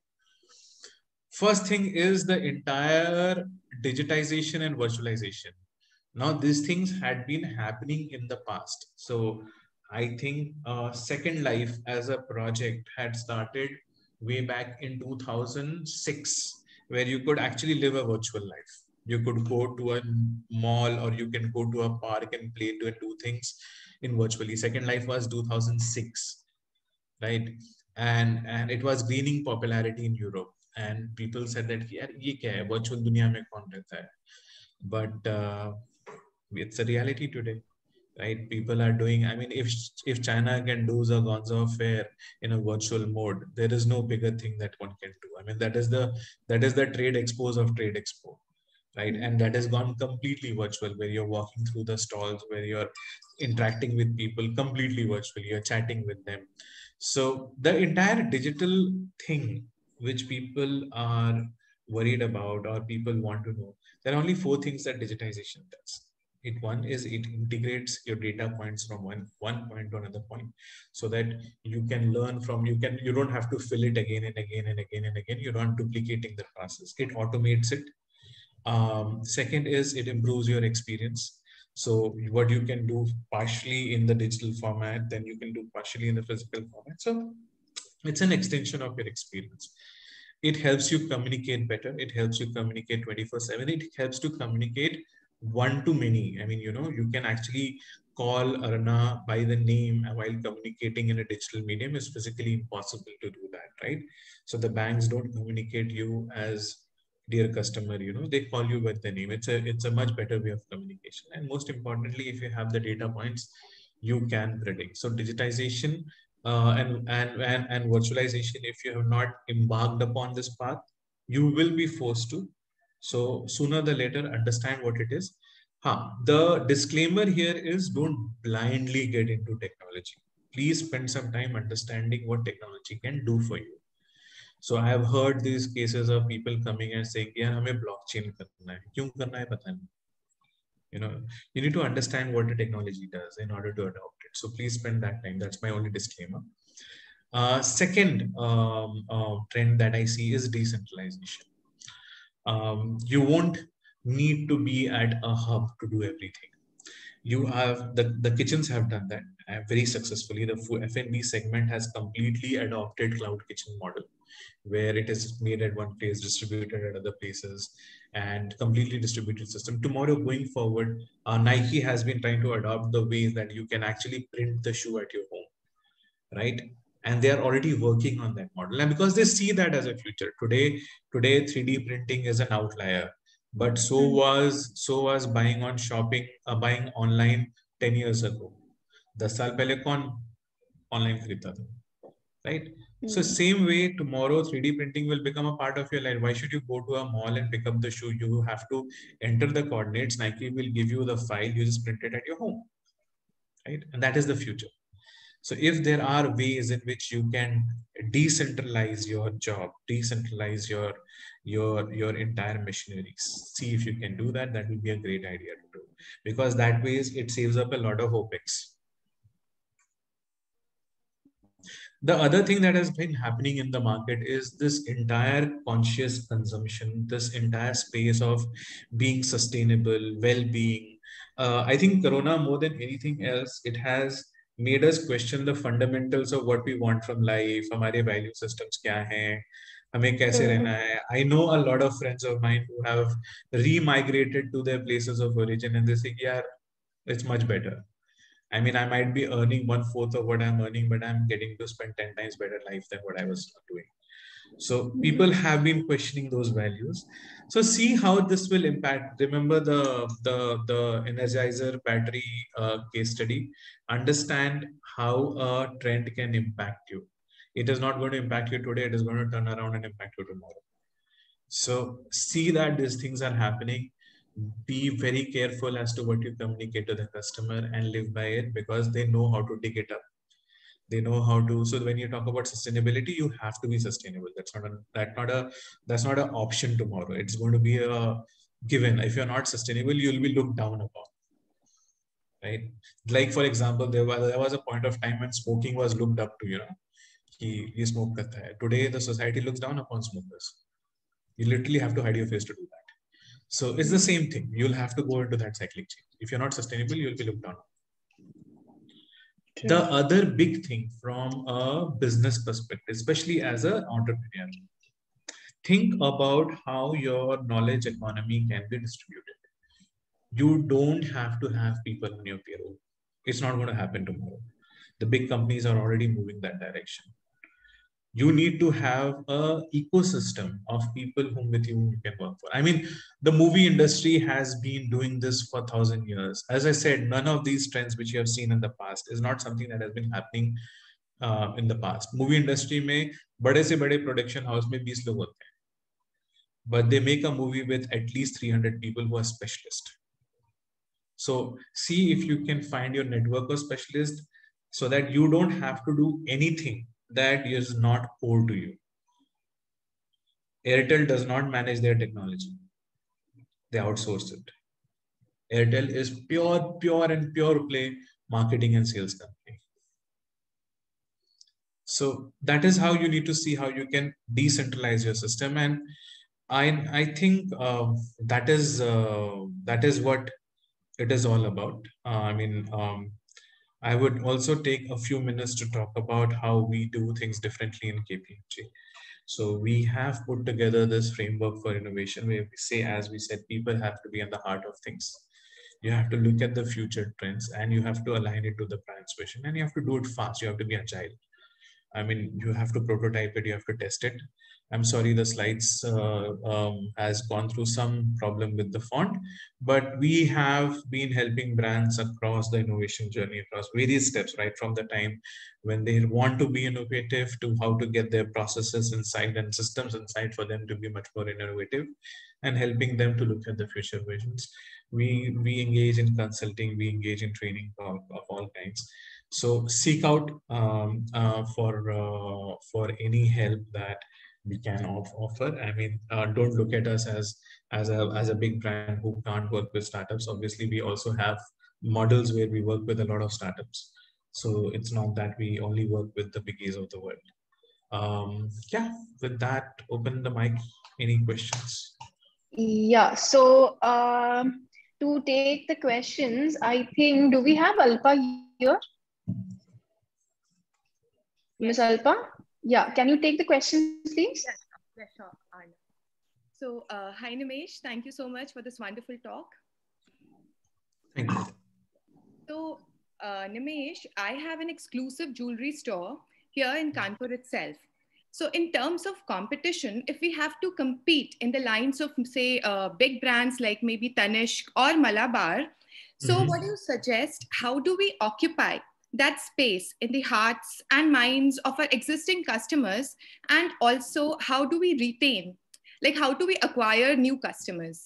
First thing is the entire digitization and virtualization. Now, these things had been happening in the past. So I think uh, Second Life as a project had started way back in two thousand six, where you could actually live a virtual life. You could go to a mall or you can go to a park and play to and do things in virtually. Second Life was two thousand six, right? And, and it was gaining popularity in Europe. And people said that, yeah, ye kya hai? Virtual dunya mein kaun rehta hai? But uh, it's a reality today, right? People are doing, I mean, if if China can do the Gonzo Fair in a virtual mode, there is no bigger thing that one can do. I mean, that is the that is the trade expos of trade expo, right? And that has gone completely virtual, where you're walking through the stalls, where you're interacting with people completely virtually, you're chatting with them. So the entire digital thing, which people are worried about or people want to know, there are only four things that digitization does. It one is it integrates your data points from one one point to another point, so that you can learn from you can you don't have to fill it again and again and again and again. You're not duplicating the process. It automates it. Um, second is it improves your experience. So what you can do partially in the digital format, then you can do partially in the physical format. So it's an extension of your experience. It helps you communicate better. It helps you communicate twenty-four seven. It helps to communicate one to many. I mean, you know, you can actually call Arna by the name while communicating in a digital medium. Is physically impossible to do that, right? So the banks don't communicate you as dear customer, you know, they call you by the name. It's a it's a much better way of communication. And most importantly, if you have the data points, you can predict. So digitization uh, and, and, and, and virtualization, if you have not embarked upon this path, you will be forced to. So sooner or later, understand what it is. Huh. The disclaimer here is don't blindly get into technology. please spend some time understanding what technology can do for you. So I have heard these cases of people coming and saying, "Yeah, हमें blockchain करना है." क्यों करना है पता नहीं. You know, you need to understand what the technology does in order to adopt it. So please spend that time. That's my only disclaimer. Uh, second um, uh, trend that I see is decentralization. Um, you won't need to be at a hub to do everything. You have the, the kitchens have done that uh, very successfully. The F and B segment has completely adopted cloud kitchen model, where it is made at one place, distributed at other places, and completely distributed system. Tomorrow going forward, uh, Nike has been trying to adopt the ways that you can actually print the shoe at your home, right? And they are already working on that model. And because they see that as a future. Today, today three D printing is an outlier. But so was so was buying on shopping, uh, buying online ten years ago. दस साल पहले कौन online खरीदता था, right? Mm. So same way, tomorrow three D printing will become a part of your life. Why should you go to a mall and pick up the shoe? You have to enter the coordinates. Nike will give you the file. You just print it at your home, right? And that is the future. So if there are ways in which you can decentralize your job, decentralize your your your entire machinery, see if you can do that. That will be a great idea to do, because that ways it saves up a lot of OpEx. The other thing that has been happening in the market is this entire conscious consumption, this entire space of being sustainable, well-being. Uh, I think Corona, more than anything else, it has made us question the fundamentals of what we want from life. Hamare value systems kya hai? Hame kaise rehna hai? I know a lot of friends of mine who have re-migrated to their places of origin, and they say, yeah, it's much better. I mean, I might be earning one fourth of what I'm earning, but I'm getting to spend ten times better life than what I was doing. So people have been questioning those values. So see how this will impact. Remember the, the, the Energizer battery uh, case study. Understand how a trend can impact you. It is not going to impact you today. It is going to turn around and impact you tomorrow. So see that these things are happening. Be very careful as to what you communicate to the customer and live by it, because they know how to dig it up. They know how to. So when you talk about sustainability, you have to be sustainable. That's not a that not a that's not an option tomorrow. It's going to be a given. If you're not sustainable, you'll be looked down upon. Right? Like for example, there was there was a point of time when smoking was looked up to. You know, he he smoke karta hai. Today the society looks down upon smokers. You literally have to hide your face to do that. So it's the same thing. You'll have to go into that cyclic change. If you're not sustainable, you'll be looked down. Okay. The other big thing from a business perspective, especially as an entrepreneur, think about how your knowledge economy can be distributed. You don't have to have people on your payroll. It's not going to happen tomorrow. The big companies are already moving that direction. You need to have a ecosystem of people whom with you you can work for. I mean, the movie industry has been doing this for a thousand years. As I said, none of these trends which you have seen in the past is not something that has been happening uh, in the past. Movie industry में बड़े से बड़े production house में twenty लोग होते हैं, but they make a movie with at least three hundred people who are specialists. So see if you can find your network of specialists so that you don't have to do anything that is not core to you. Airtel does not manage their technology. They outsource it. Airtel is pure, pure and pure play marketing and sales company. So that is how you need to see how you can decentralize your system. And I, I think uh, that is uh, that is what it is all about. Uh, I mean, um, I would also take a few minutes to talk about how we do things differently in K P M G. So we have put together this framework for innovation where we say, as we said, people have to be at the heart of things. You have to look at the future trends and you have to align it to the brand's vision, and you have to do it fast. You have to be agile. I mean, you have to prototype it, you have to test it. I'm sorry, the slides uh, um, has gone through some problem with the font, but we have been helping brands across the innovation journey, across various steps, right from the time when they want to be innovative to how to get their processes inside and systems inside for them to be much more innovative, and helping them to look at the future visions. We, we engage in consulting, we engage in training of, of all kinds. So seek out um, uh, for uh, for any help that we can off- offer. I mean, uh, don't look at us as as a as a big brand who can't work with startups. Obviously, we also have models where we work with a lot of startups. So it's not that we only work with the biggies of the world. Um, yeah, with that, open the mic. Any questions? Yeah, so um, to take the questions, I think, do we have Alpa here? Miss Alpa? Yeah, can you take the questions, please? Yes, yes, sure, Arna. So, uh, hi Nimesh, thank you so much for this wonderful talk. Thank you. So, uh, Nimesh, I have an exclusive jewelry store here in Kanpur itself. So in terms of competition, if we have to compete in the lines of, say, uh, big brands like maybe Tanishq or Malabar, so mm-hmm. what do you suggest? How do we occupy that space in the hearts and minds of our existing customers? And also, how do we retain, like how do we acquire new customers?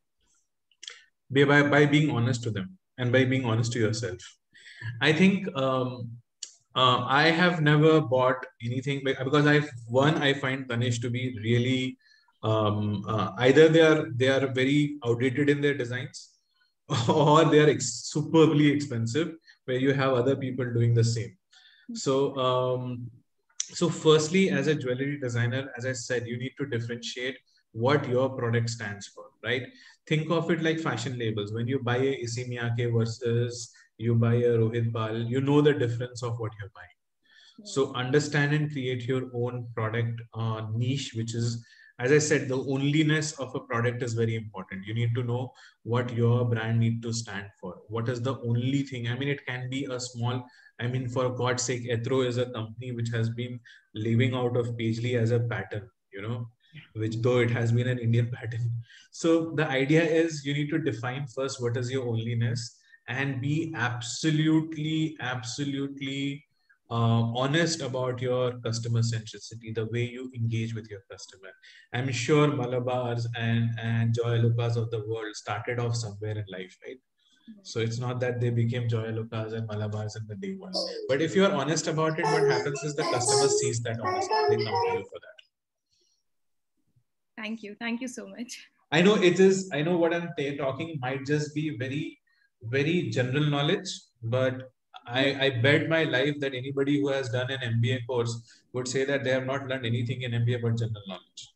By, by, by being honest to them and by being honest to yourself. I think um, uh, I have never bought anything because I one I find Tanishq to be really um, uh, either they are they are very outdated in their designs or they are ex superbly expensive where you have other people doing the same. So um, so firstly, as a jewelry designer, as I said, you need to differentiate what your product stands for, right? Think of it like fashion labels. When you buy a Issey Miyake versus you buy a Rohit Bal, you know the difference of what you're buying. Yeah. So understand and create your own product uh, niche, which is, as I said, the onlyness of a product is very important. You need to know what your brand need to stand for. What is the only thing? I mean, it can be a small, I mean, for God's sake, Ethro is a company which has been living out of Pagely as a pattern, you know, which though it has been an Indian pattern. So the idea is you need to define first what is your onlyness and be absolutely, absolutely uh, honest about your customer centricity, the way you engage with your customer. I'm sure Malabars and, and Joyalukas of the world started off somewhere in life, right? So it's not that they became Joyalukas and Malabars in the day one. But if you're honest about it, what happens is the customer sees that honesty. They come to you for that. Thank you. Thank you so much. I know it is, I know what I'm talking might just be very, very general knowledge, but I, I bet my life that anybody who has done an M B A course would say that they have not learned anything in M B A but general knowledge.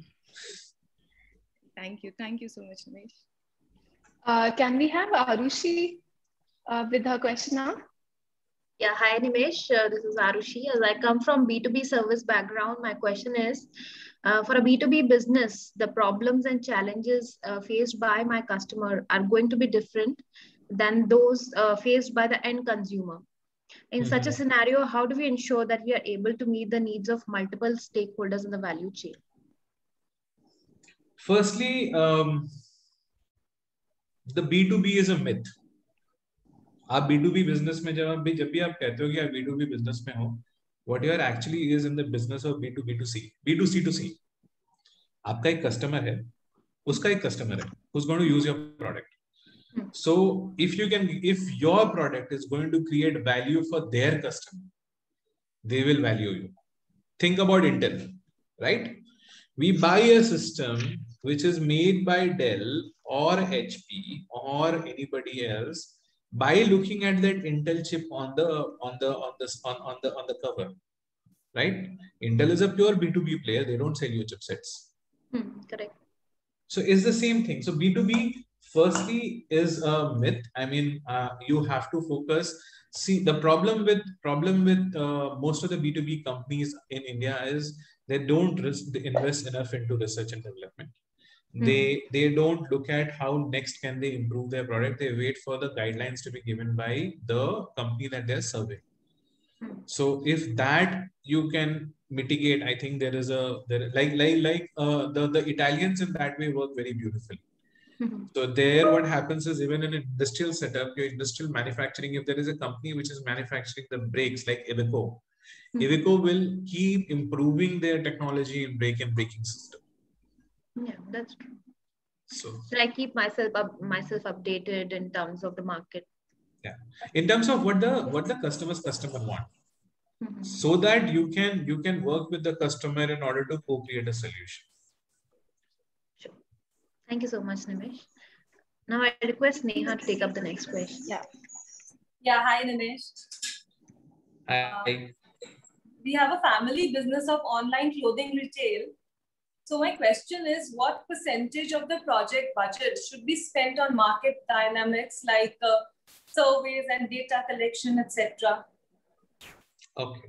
Thank you. Thank you so much, Nimesh. Uh, can we have Arushi uh, with her question now? Yeah, hi Nimesh, uh, this is Arushi. As I come from B two B service background, my question is, uh, for a B two B business, the problems and challenges uh, faced by my customer are going to be different than those uh, faced by the end consumer. In mm-hmm. such a scenario, how do we ensure that we are able to meet the needs of multiple stakeholders in the value chain? Firstly, um, the B two B is a myth. आप B two B business में जब आप भी जब भी आप कहते हो कि आप B two B business में हो, what you are actually is in the business of B two B to C, B two C to C. आपका एक customer है, उसका एक customer है, who's going to use your product. So if you can, if your product is going to create value for their customer, they will value you. Think about Intel, right? We buy a system which is made by Dell or H P or anybody else by looking at that Intel chip on the on the on the on, on the on the cover, right? Intel is a pure B two B player. They don't sell you chipsets. Hmm, correct. So it's the same thing. So B two B firstly is a myth. I mean, uh, you have to focus. See, the problem with problem with uh, most of the B two B companies in India is they don't risk, they invest enough into research and development. Mm-hmm. They they don't look at how next can they improve their product. They wait for the guidelines to be given by the company that they're serving. Mm-hmm. So if that you can mitigate, I think there is a there like like like uh, the the Italians in that way work very beautifully. Mm-hmm. So there, what happens is even in an industrial setup, your industrial manufacturing, if there is a company which is manufacturing the brakes like Iveco, mm-hmm. Iveco will keep improving their technology in brake and braking system. Yeah, that's true. So, so I keep myself up, myself updated in terms of the market. Yeah. In terms of what the what the customer's customer want, mm-hmm. so that you can you can work with the customer in order to co-create a solution. Sure. Thank you so much, Nimesh. Now I request Neha to take up the next question. Yeah. Yeah. Hi, Nimesh. Hi. Uh, we have a family business of online clothing retail. So my question is, what percentage of the project budget should be spent on market dynamics like uh, surveys and data collection, et cetera? Okay.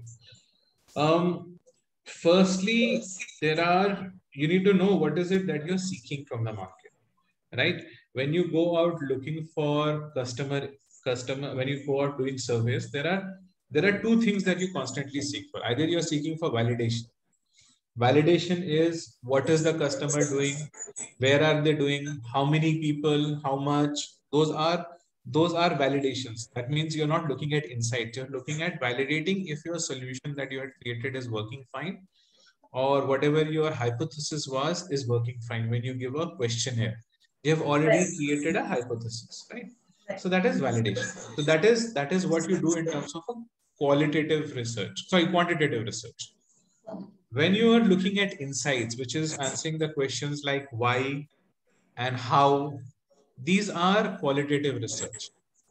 Um, firstly, there are, you need to know what is it that you're seeking from the market, right? When you go out looking for customer, customer, when you go out doing surveys, there are, there are two things that you constantly seek for. Either you're seeking for validation. Validation is what is the customer doing, where are they doing, how many people, how much. Those are those are validations. That means you're not looking at insights. You're looking at validating if your solution that you had created is working fine, or whatever your hypothesis was is working fine. When you give a questionnaire, you have already right. created a hypothesis, right? right? So that is validation. So that is that is what you do in terms of a qualitative research. Sorry, quantitative research. When you are looking at insights, which is answering the questions like why and how, these are qualitative research.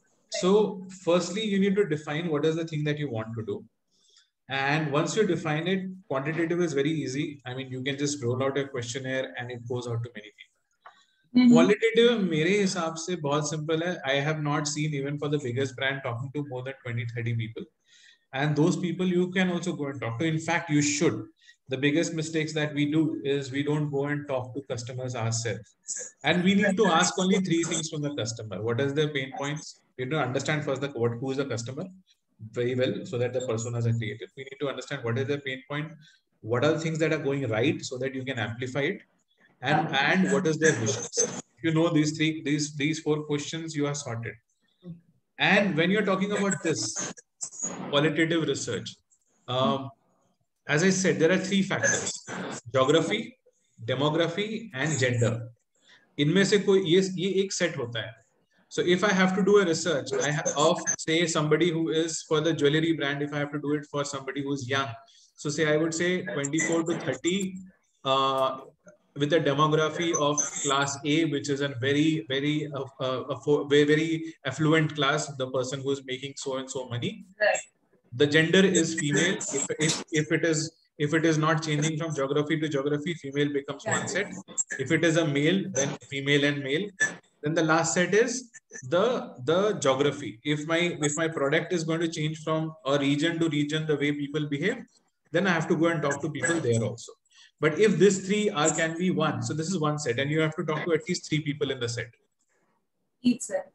So firstly, you need to define what is the thing that you want to do. And once you define it, quantitative is very easy. I mean, you can just roll out a questionnaire and it goes out to many people. Mm-hmm. Qualitative, mere hisab se bahut simple hai. I have not seen even for the biggest brand talking to more than twenty, thirty people. And those people you can also go and talk to. In fact, you should. The biggest mistakes that we do is we don't go and talk to customers ourselves. And we need to ask only three things from the customer. What is their pain points? We need to understand first the, what, who is the customer very well, so that the personas are created. We need to understand what is their pain point, what are the things that are going right so that you can amplify it, and, and what is their wishes. If you know these three, these, these four questions, you are sorted. And when you're talking about this qualitative research, um, as I said, there are three factors: geography, demography, and gender. इनमें से कोई ये ये एक set होता है. So if I have to do a research, I have of say somebody who is for the jewelry brand, if I have to do it for somebody who's young, so say I would say twenty-four to thirty, uh, with a demography of class A, which is a very very uh, uh, very very affluent class, the person who is making so and so money. The gender is female. If, if, if it is if it is not changing from geography to geography, female becomes one set. If it is a male, then female and male. Then the last set is the the geography. If my if my product is going to change from a region to region, the way people behave, then I have to go and talk to people there also. But if these three are can be one, so this is one set, and you have to talk to at least three people in the set. Each set.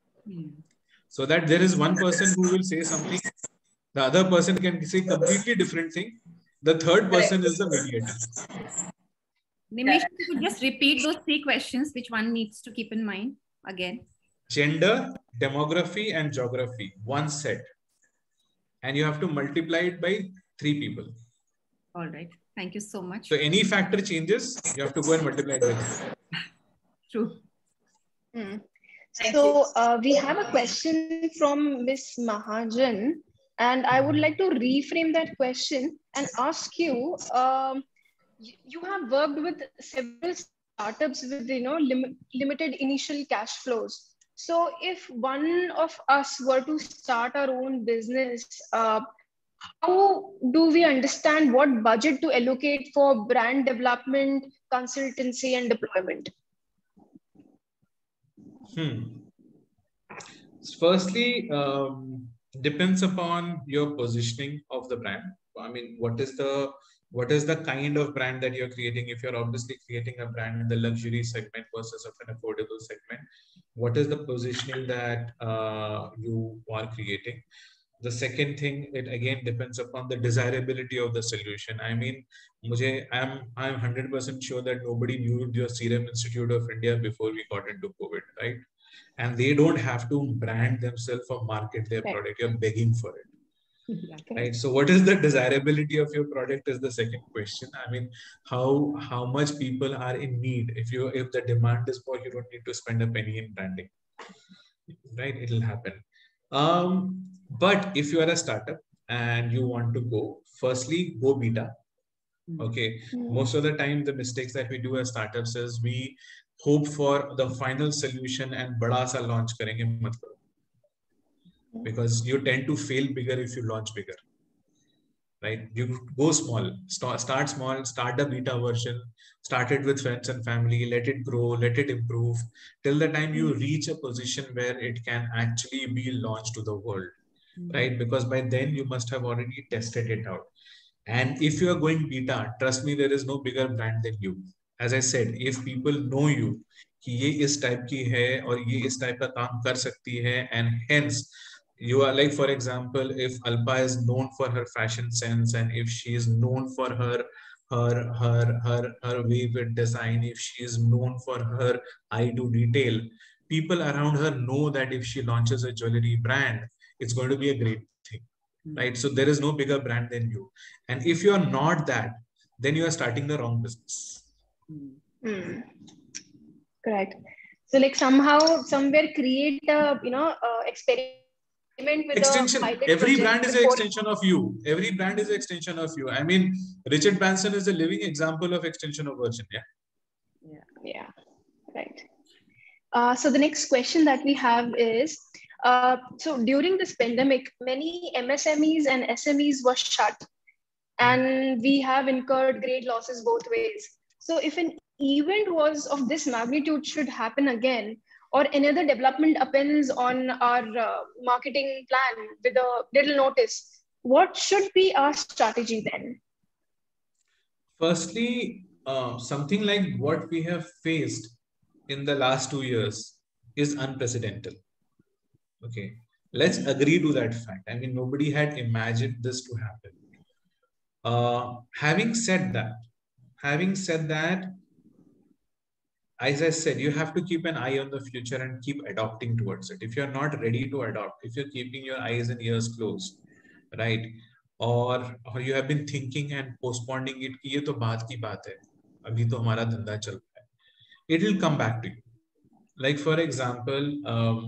So that there is one person who will say something. The other person can say completely different thing. The third person is the mediator. Nimesh, you could just repeat those three questions, which one needs to keep in mind again. Gender, demography, and geography, one set. And you have to multiply it by three people. All right. Thank you so much. So any factor changes, you have to go and multiply it by three. True. Hmm. So uh, we have a question from Miss Mahajan. And I would like to reframe that question and ask you, um, you have worked with several startups with, you know, lim limited initial cash flows. So if one of us were to start our own business, uh, how do we understand what budget to allocate for brand development, consultancy, and deployment? Hmm. Firstly, um, depends upon your positioning of the brand. I mean, what is the what is the kind of brand that you're creating? If you're obviously creating a brand in the luxury segment versus of an affordable segment, what is the positioning that uh, you are creating? The second thing, it again depends upon the desirability of the solution. I mean, mujhe, I'm I'm one hundred percent sure that nobody knew your Serum Institute of India before we got into COVID, right? And they don't have to brand themselves or market their product. You're begging for it, right? So what is the desirability of your product is the second question. I mean, how how much people are in need? If you if the demand is more, you don't need to spend a penny in branding, right? It'll happen. Um, but if you are a startup and you want to go, firstly, go beta. Okay. Mm. Most of the time, the mistakes that we do as startups is we hope for the final solution and bada sa launch karenge mat karo. Because you tend to fail bigger if you launch bigger. Right? You go small, start, start small, start the beta version, start it with friends and family, let it grow, let it improve till the time you reach a position where it can actually be launched to the world. Mm-hmm. Right? Because by then you must have already tested it out. And if you are going beta, trust me, there is no bigger brand than you. As I said, if people know you, कि ये इस type की है और ये इस type का काम कर सकती है, and hence you are like, for example, if Alpa is known for her fashion sense, and if she is known for her her her her her way with design, if she is known for her eye to detail, people around her know that if she launches a jewelry brand, it's going to be a great thing. Right? So there is no bigger brand than you. And if you are not that, then you are starting the wrong business. Mm. Correct. So like somehow, somewhere create a, you know, uh, experiment with extension. A Every brand is an extension of you. Every brand is an extension of you. I mean, Richard Branson is a living example of extension of Virgin. Yeah. Yeah. Yeah. Right. Uh, so the next question that we have is, Uh, so during this pandemic, many M S M Es and S M Es were shut, and we have incurred great losses both ways. So if an event was of this magnitude should happen again, or another development happens on our uh, marketing plan with a little notice, what should be our strategy then? Firstly, uh, something like what we have faced in the last two years is unprecedented. Okay, let's agree to that fact. I mean, nobody had imagined this to happen. Uh, having said that, having said that, as I said, you have to keep an eye on the future and keep adopting towards it. If you're not ready to adopt, if you're keeping your eyes and ears closed, right? Or, or you have been thinking and postponing it, कि ये तो बात की बात है, अभी तो हमारा धंधा चल रहा है. It will come back to you. Like for example, um,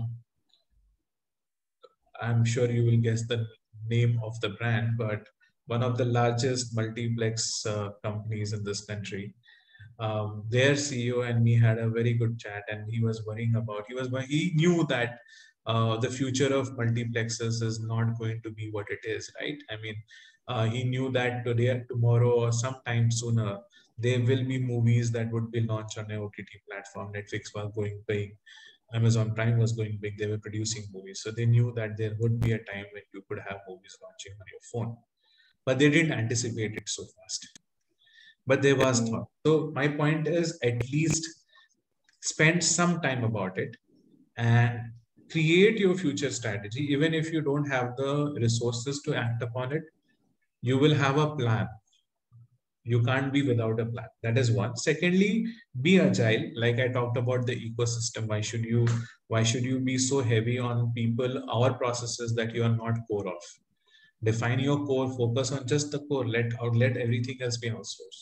I'm sure you will guess the name of the brand, but one of the largest multiplex uh, companies in this country, um, their C E O and me had a very good chat, and he was worrying about, he was, he knew that uh, the future of multiplexes is not going to be what it is, right? I mean, uh, he knew that today, tomorrow, or sometime sooner, there will be movies that would be launched on an O T T platform. Netflix was going big. Amazon Prime was going big. They were producing movies. So they knew that there would be a time when you could have movies launching on your phone. But they didn't anticipate it so fast. But there was thought. So my point is, at least spend some time about it and create your future strategy. Even if you don't have the resources to act upon it, you will have a plan. You can't be without a plan. That is one. Secondly, be agile. Like I talked about the ecosystem. Why should you, why should you be so heavy on people or processes that you are not core of? Define your core, focus on just the core, let or let everything else be outsourced.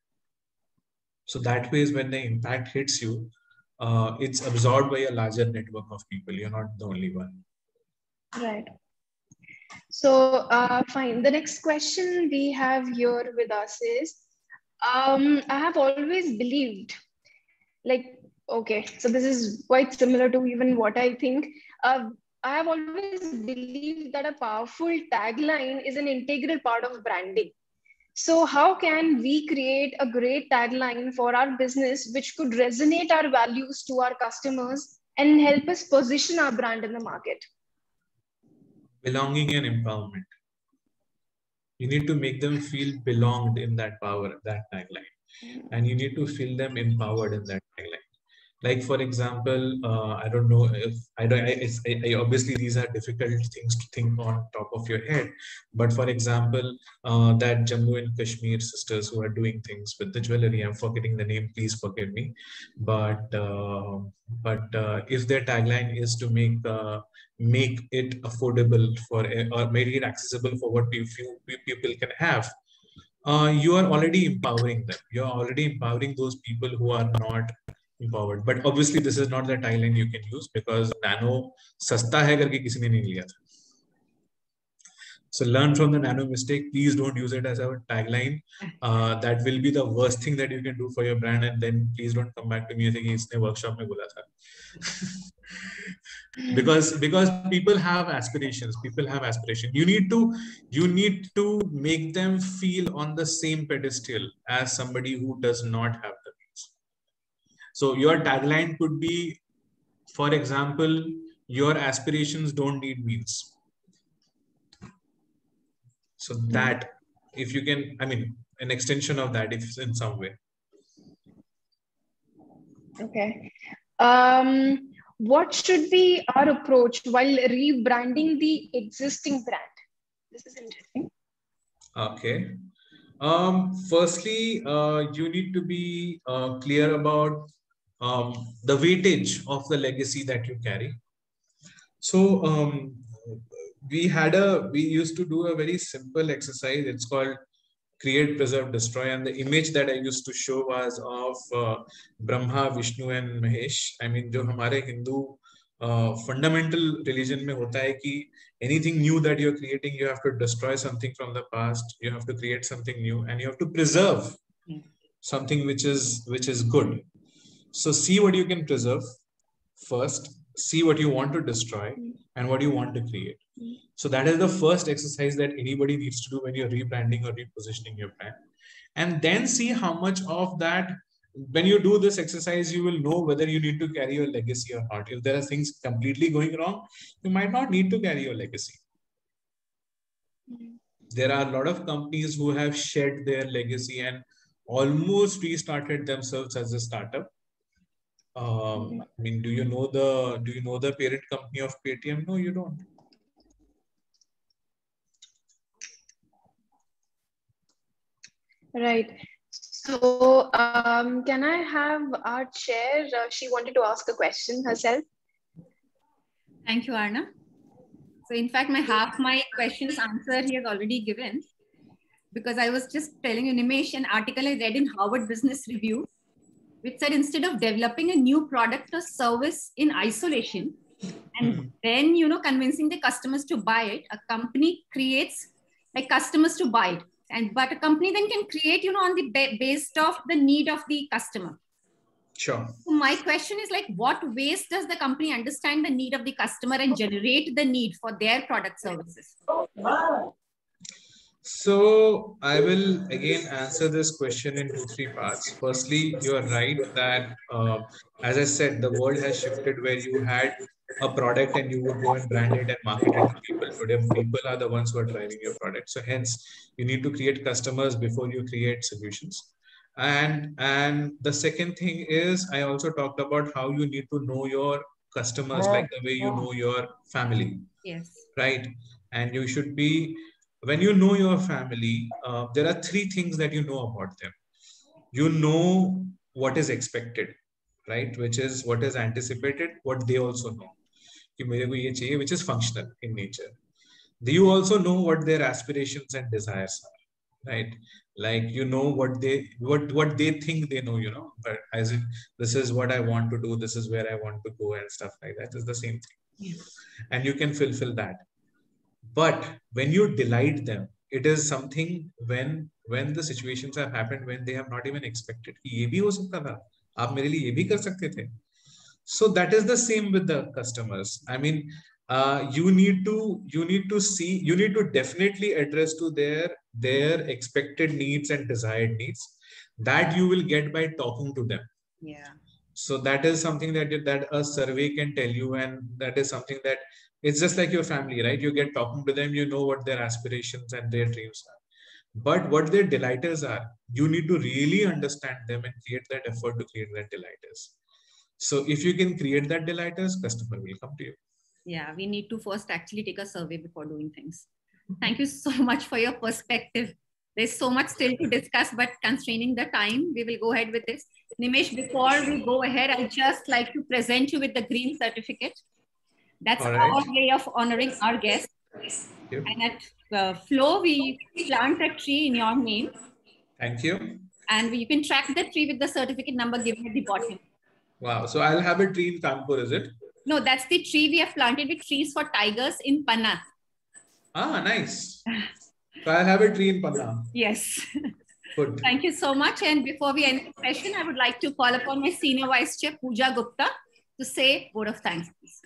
So that way is when the impact hits you, uh, it's absorbed by a larger network of people. You're not the only one. Right. So uh, fine. The next question we have here with us is, um, I have always believed, like, okay, so this is quite similar to even what I think. Uh, I have always believed that a powerful tagline is an integral part of branding. So how can we create a great tagline for our business, which could resonate our values to our customers and help us position our brand in the market? Belonging and empowerment. You need to make them feel belonged in that power, that tagline. And you need to feel them empowered in that tagline. Like, for example, uh, I don't know if, I don't, it's, I, I, obviously these are difficult things to think on top of your head. But for example, uh, that Jammu and Kashmir sisters who are doing things with the jewelry, I'm forgetting the name, please forgive me. But, uh, but uh, if their tagline is to make, uh, make it affordable for, or make it accessible for what few people can have, uh, you are already empowering them. You're already empowering those people who are not empowered. But obviously this is not the tagline you can use because nano sasta hai karke kisi ne nahi liya tha. So learn from the nano mistake. Please don't use it as a tagline. Uh, that will be the worst thing that you can do for your brand. And then please don't come back to me and say isne workshop mein bola tha. because because people have aspirations. People have aspiration. You need to you need to make them feel on the same pedestal as somebody who does not have the means. So your tagline could be, for example, your aspirations don't need means. So that, if you can, I mean, an extension of that, if in some way. Okay. Um, what should be our approach while rebranding the existing brand? This is interesting. Okay. Um, firstly, uh, you need to be uh, clear about um, the weightage of the legacy that you carry. So, um, we had a, we used to do a very simple exercise. It's called create, preserve, destroy. And the image that I used to show was of uh, Brahma, Vishnu and Mahesh. I mean, jo hamare Hindu uh, fundamental religion mein hota hai ki anything new that you're creating, you have to destroy something from the past. You have to create something new and you have to preserve something which is, which is good. So see what you can preserve first, see what you want to destroy and what you want to create. So that is the first exercise that anybody needs to do when you're rebranding or repositioning your brand. And then see how much of that, when you do this exercise, you will know whether you need to carry your legacy or not. If there are things completely going wrong, you might not need to carry your legacy. There are a lot of companies who have shed their legacy and almost restarted themselves as a startup. Um, I mean, do you know the, do you know the parent company of Paytm? No, you don't. Right. So um, can I have our chair? Uh, she wanted to ask a question herself. Thank you, Arna. So in fact, my half my questions answer he has already given, because I was just telling you, Nimesh, an article I read in Harvard Business Review, which said instead of developing a new product or service in isolation and mm. then, you know, convincing the customers to buy it, a company creates like customers to buy it. And but a company then can create, you know, on the based of the need of the customer. Sure. So my question is like, what ways does the company understand the need of the customer and generate the need for their product services? So I will again answer this question in two, three parts. Firstly, you are right that, uh, as I said, the world has shifted where you had a product and you would go and brand it and market it to people. Today, people are the ones who are driving your product. So hence, you need to create customers before you create solutions. And, and the second thing is, I also talked about how you need to know your customers like the way you know your family. Yes. Right. And you should be, when you know your family, uh, there are three things that you know about them. You know what is expected, right? Which is what is anticipated, what they also know. Which is functional in nature. Do you also know what their aspirations and desires are, right? Like, you know what they what what they think they know, you know, but as in, this is what I want to do, this is where I want to go and stuff like that. Is the same thing. Yeah. And you can fulfill that. But when you delight them, it is something when when the situations have happened when they have not even expected. Ye bhi ho sakta tha. Aap mere liye ye bhi kar sakte the. So that is the same with the customers. I mean, uh, you need to you need to see you need to definitely address to their their expected needs and desired needs. That you will get by talking to them. Yeah. So that is something that that a survey can tell you, and that is something that it's just like your family, right? You get talking to them, you know what their aspirations and their dreams are. But what their delighters are, you need to really understand them and create that effort to create that delighters. So if you can create that delighters, customer will come to you. Yeah, we need to first actually take a survey before doing things. Thank you so much for your perspective. There's so much still to discuss, but constraining the time, we will go ahead with this. Nimesh, before we go ahead, I'd just like to present you with the green certificate. That's right. Our way of honoring our guests. Yep. And at uh, Flow, we plant a tree in your name. Thank you. And we, you can track the tree with the certificate number given at the bottom. Wow. So I'll have a tree in Kanpur, is it? No, that's the tree we have planted with trees for tigers in Panna. Ah, nice. So I'll have a tree in Panna. Yes. Good. Thank you so much. And before we end the session, I would like to call upon my Senior Vice Chair, Pooja Gupta, to say a word of thanks, please.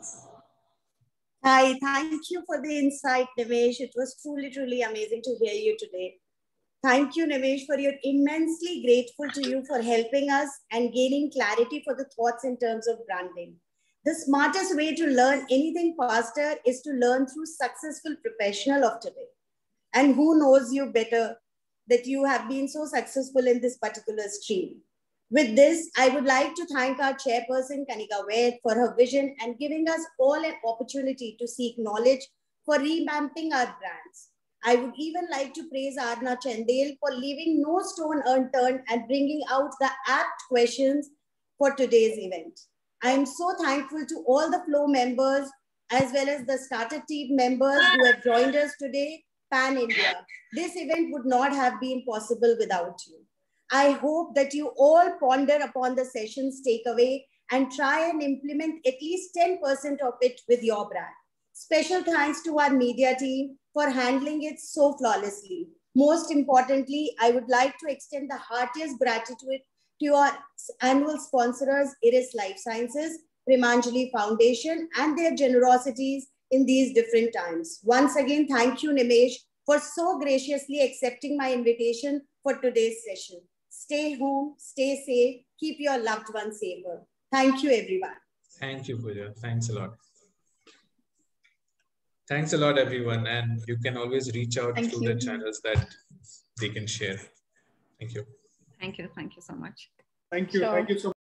Hi, thank you for the insight, Nimesh. It was truly, truly amazing to hear you today. Thank you, Nimesh, for your immensely grateful to you for helping us and gaining clarity for the thoughts in terms of branding. The smartest way to learn anything faster is to learn through successful professional of today. And who knows you better that you have been so successful in this particular stream. With this, I would like to thank our chairperson, Kanika Vaid, for her vision and giving us all an opportunity to seek knowledge for revamping our brands. I would even like to praise Arna Chandel for leaving no stone unturned and bringing out the apt questions for today's event. I am so thankful to all the Flow members as well as the starter team members who have joined us today, Pan India. This event would not have been possible without you. I hope that you all ponder upon the session's takeaway and try and implement at least ten percent of it with your brand. Special thanks to our media team for handling it so flawlessly. Most importantly, I would like to extend the heartiest gratitude to our annual sponsors, Iris Life Sciences, Premanjali Foundation, and their generosities in these different times. Once again, thank you, Nimesh, for so graciously accepting my invitation for today's session. Stay home, stay safe, keep your loved ones safer. Thank you, everyone. Thank you, Pooja. Thanks a lot. Thanks a lot, everyone. And you can always reach out Thank through you. the channels that they can share. Thank you. Thank you. Thank you so much. Thank you. Sure. Thank you so much.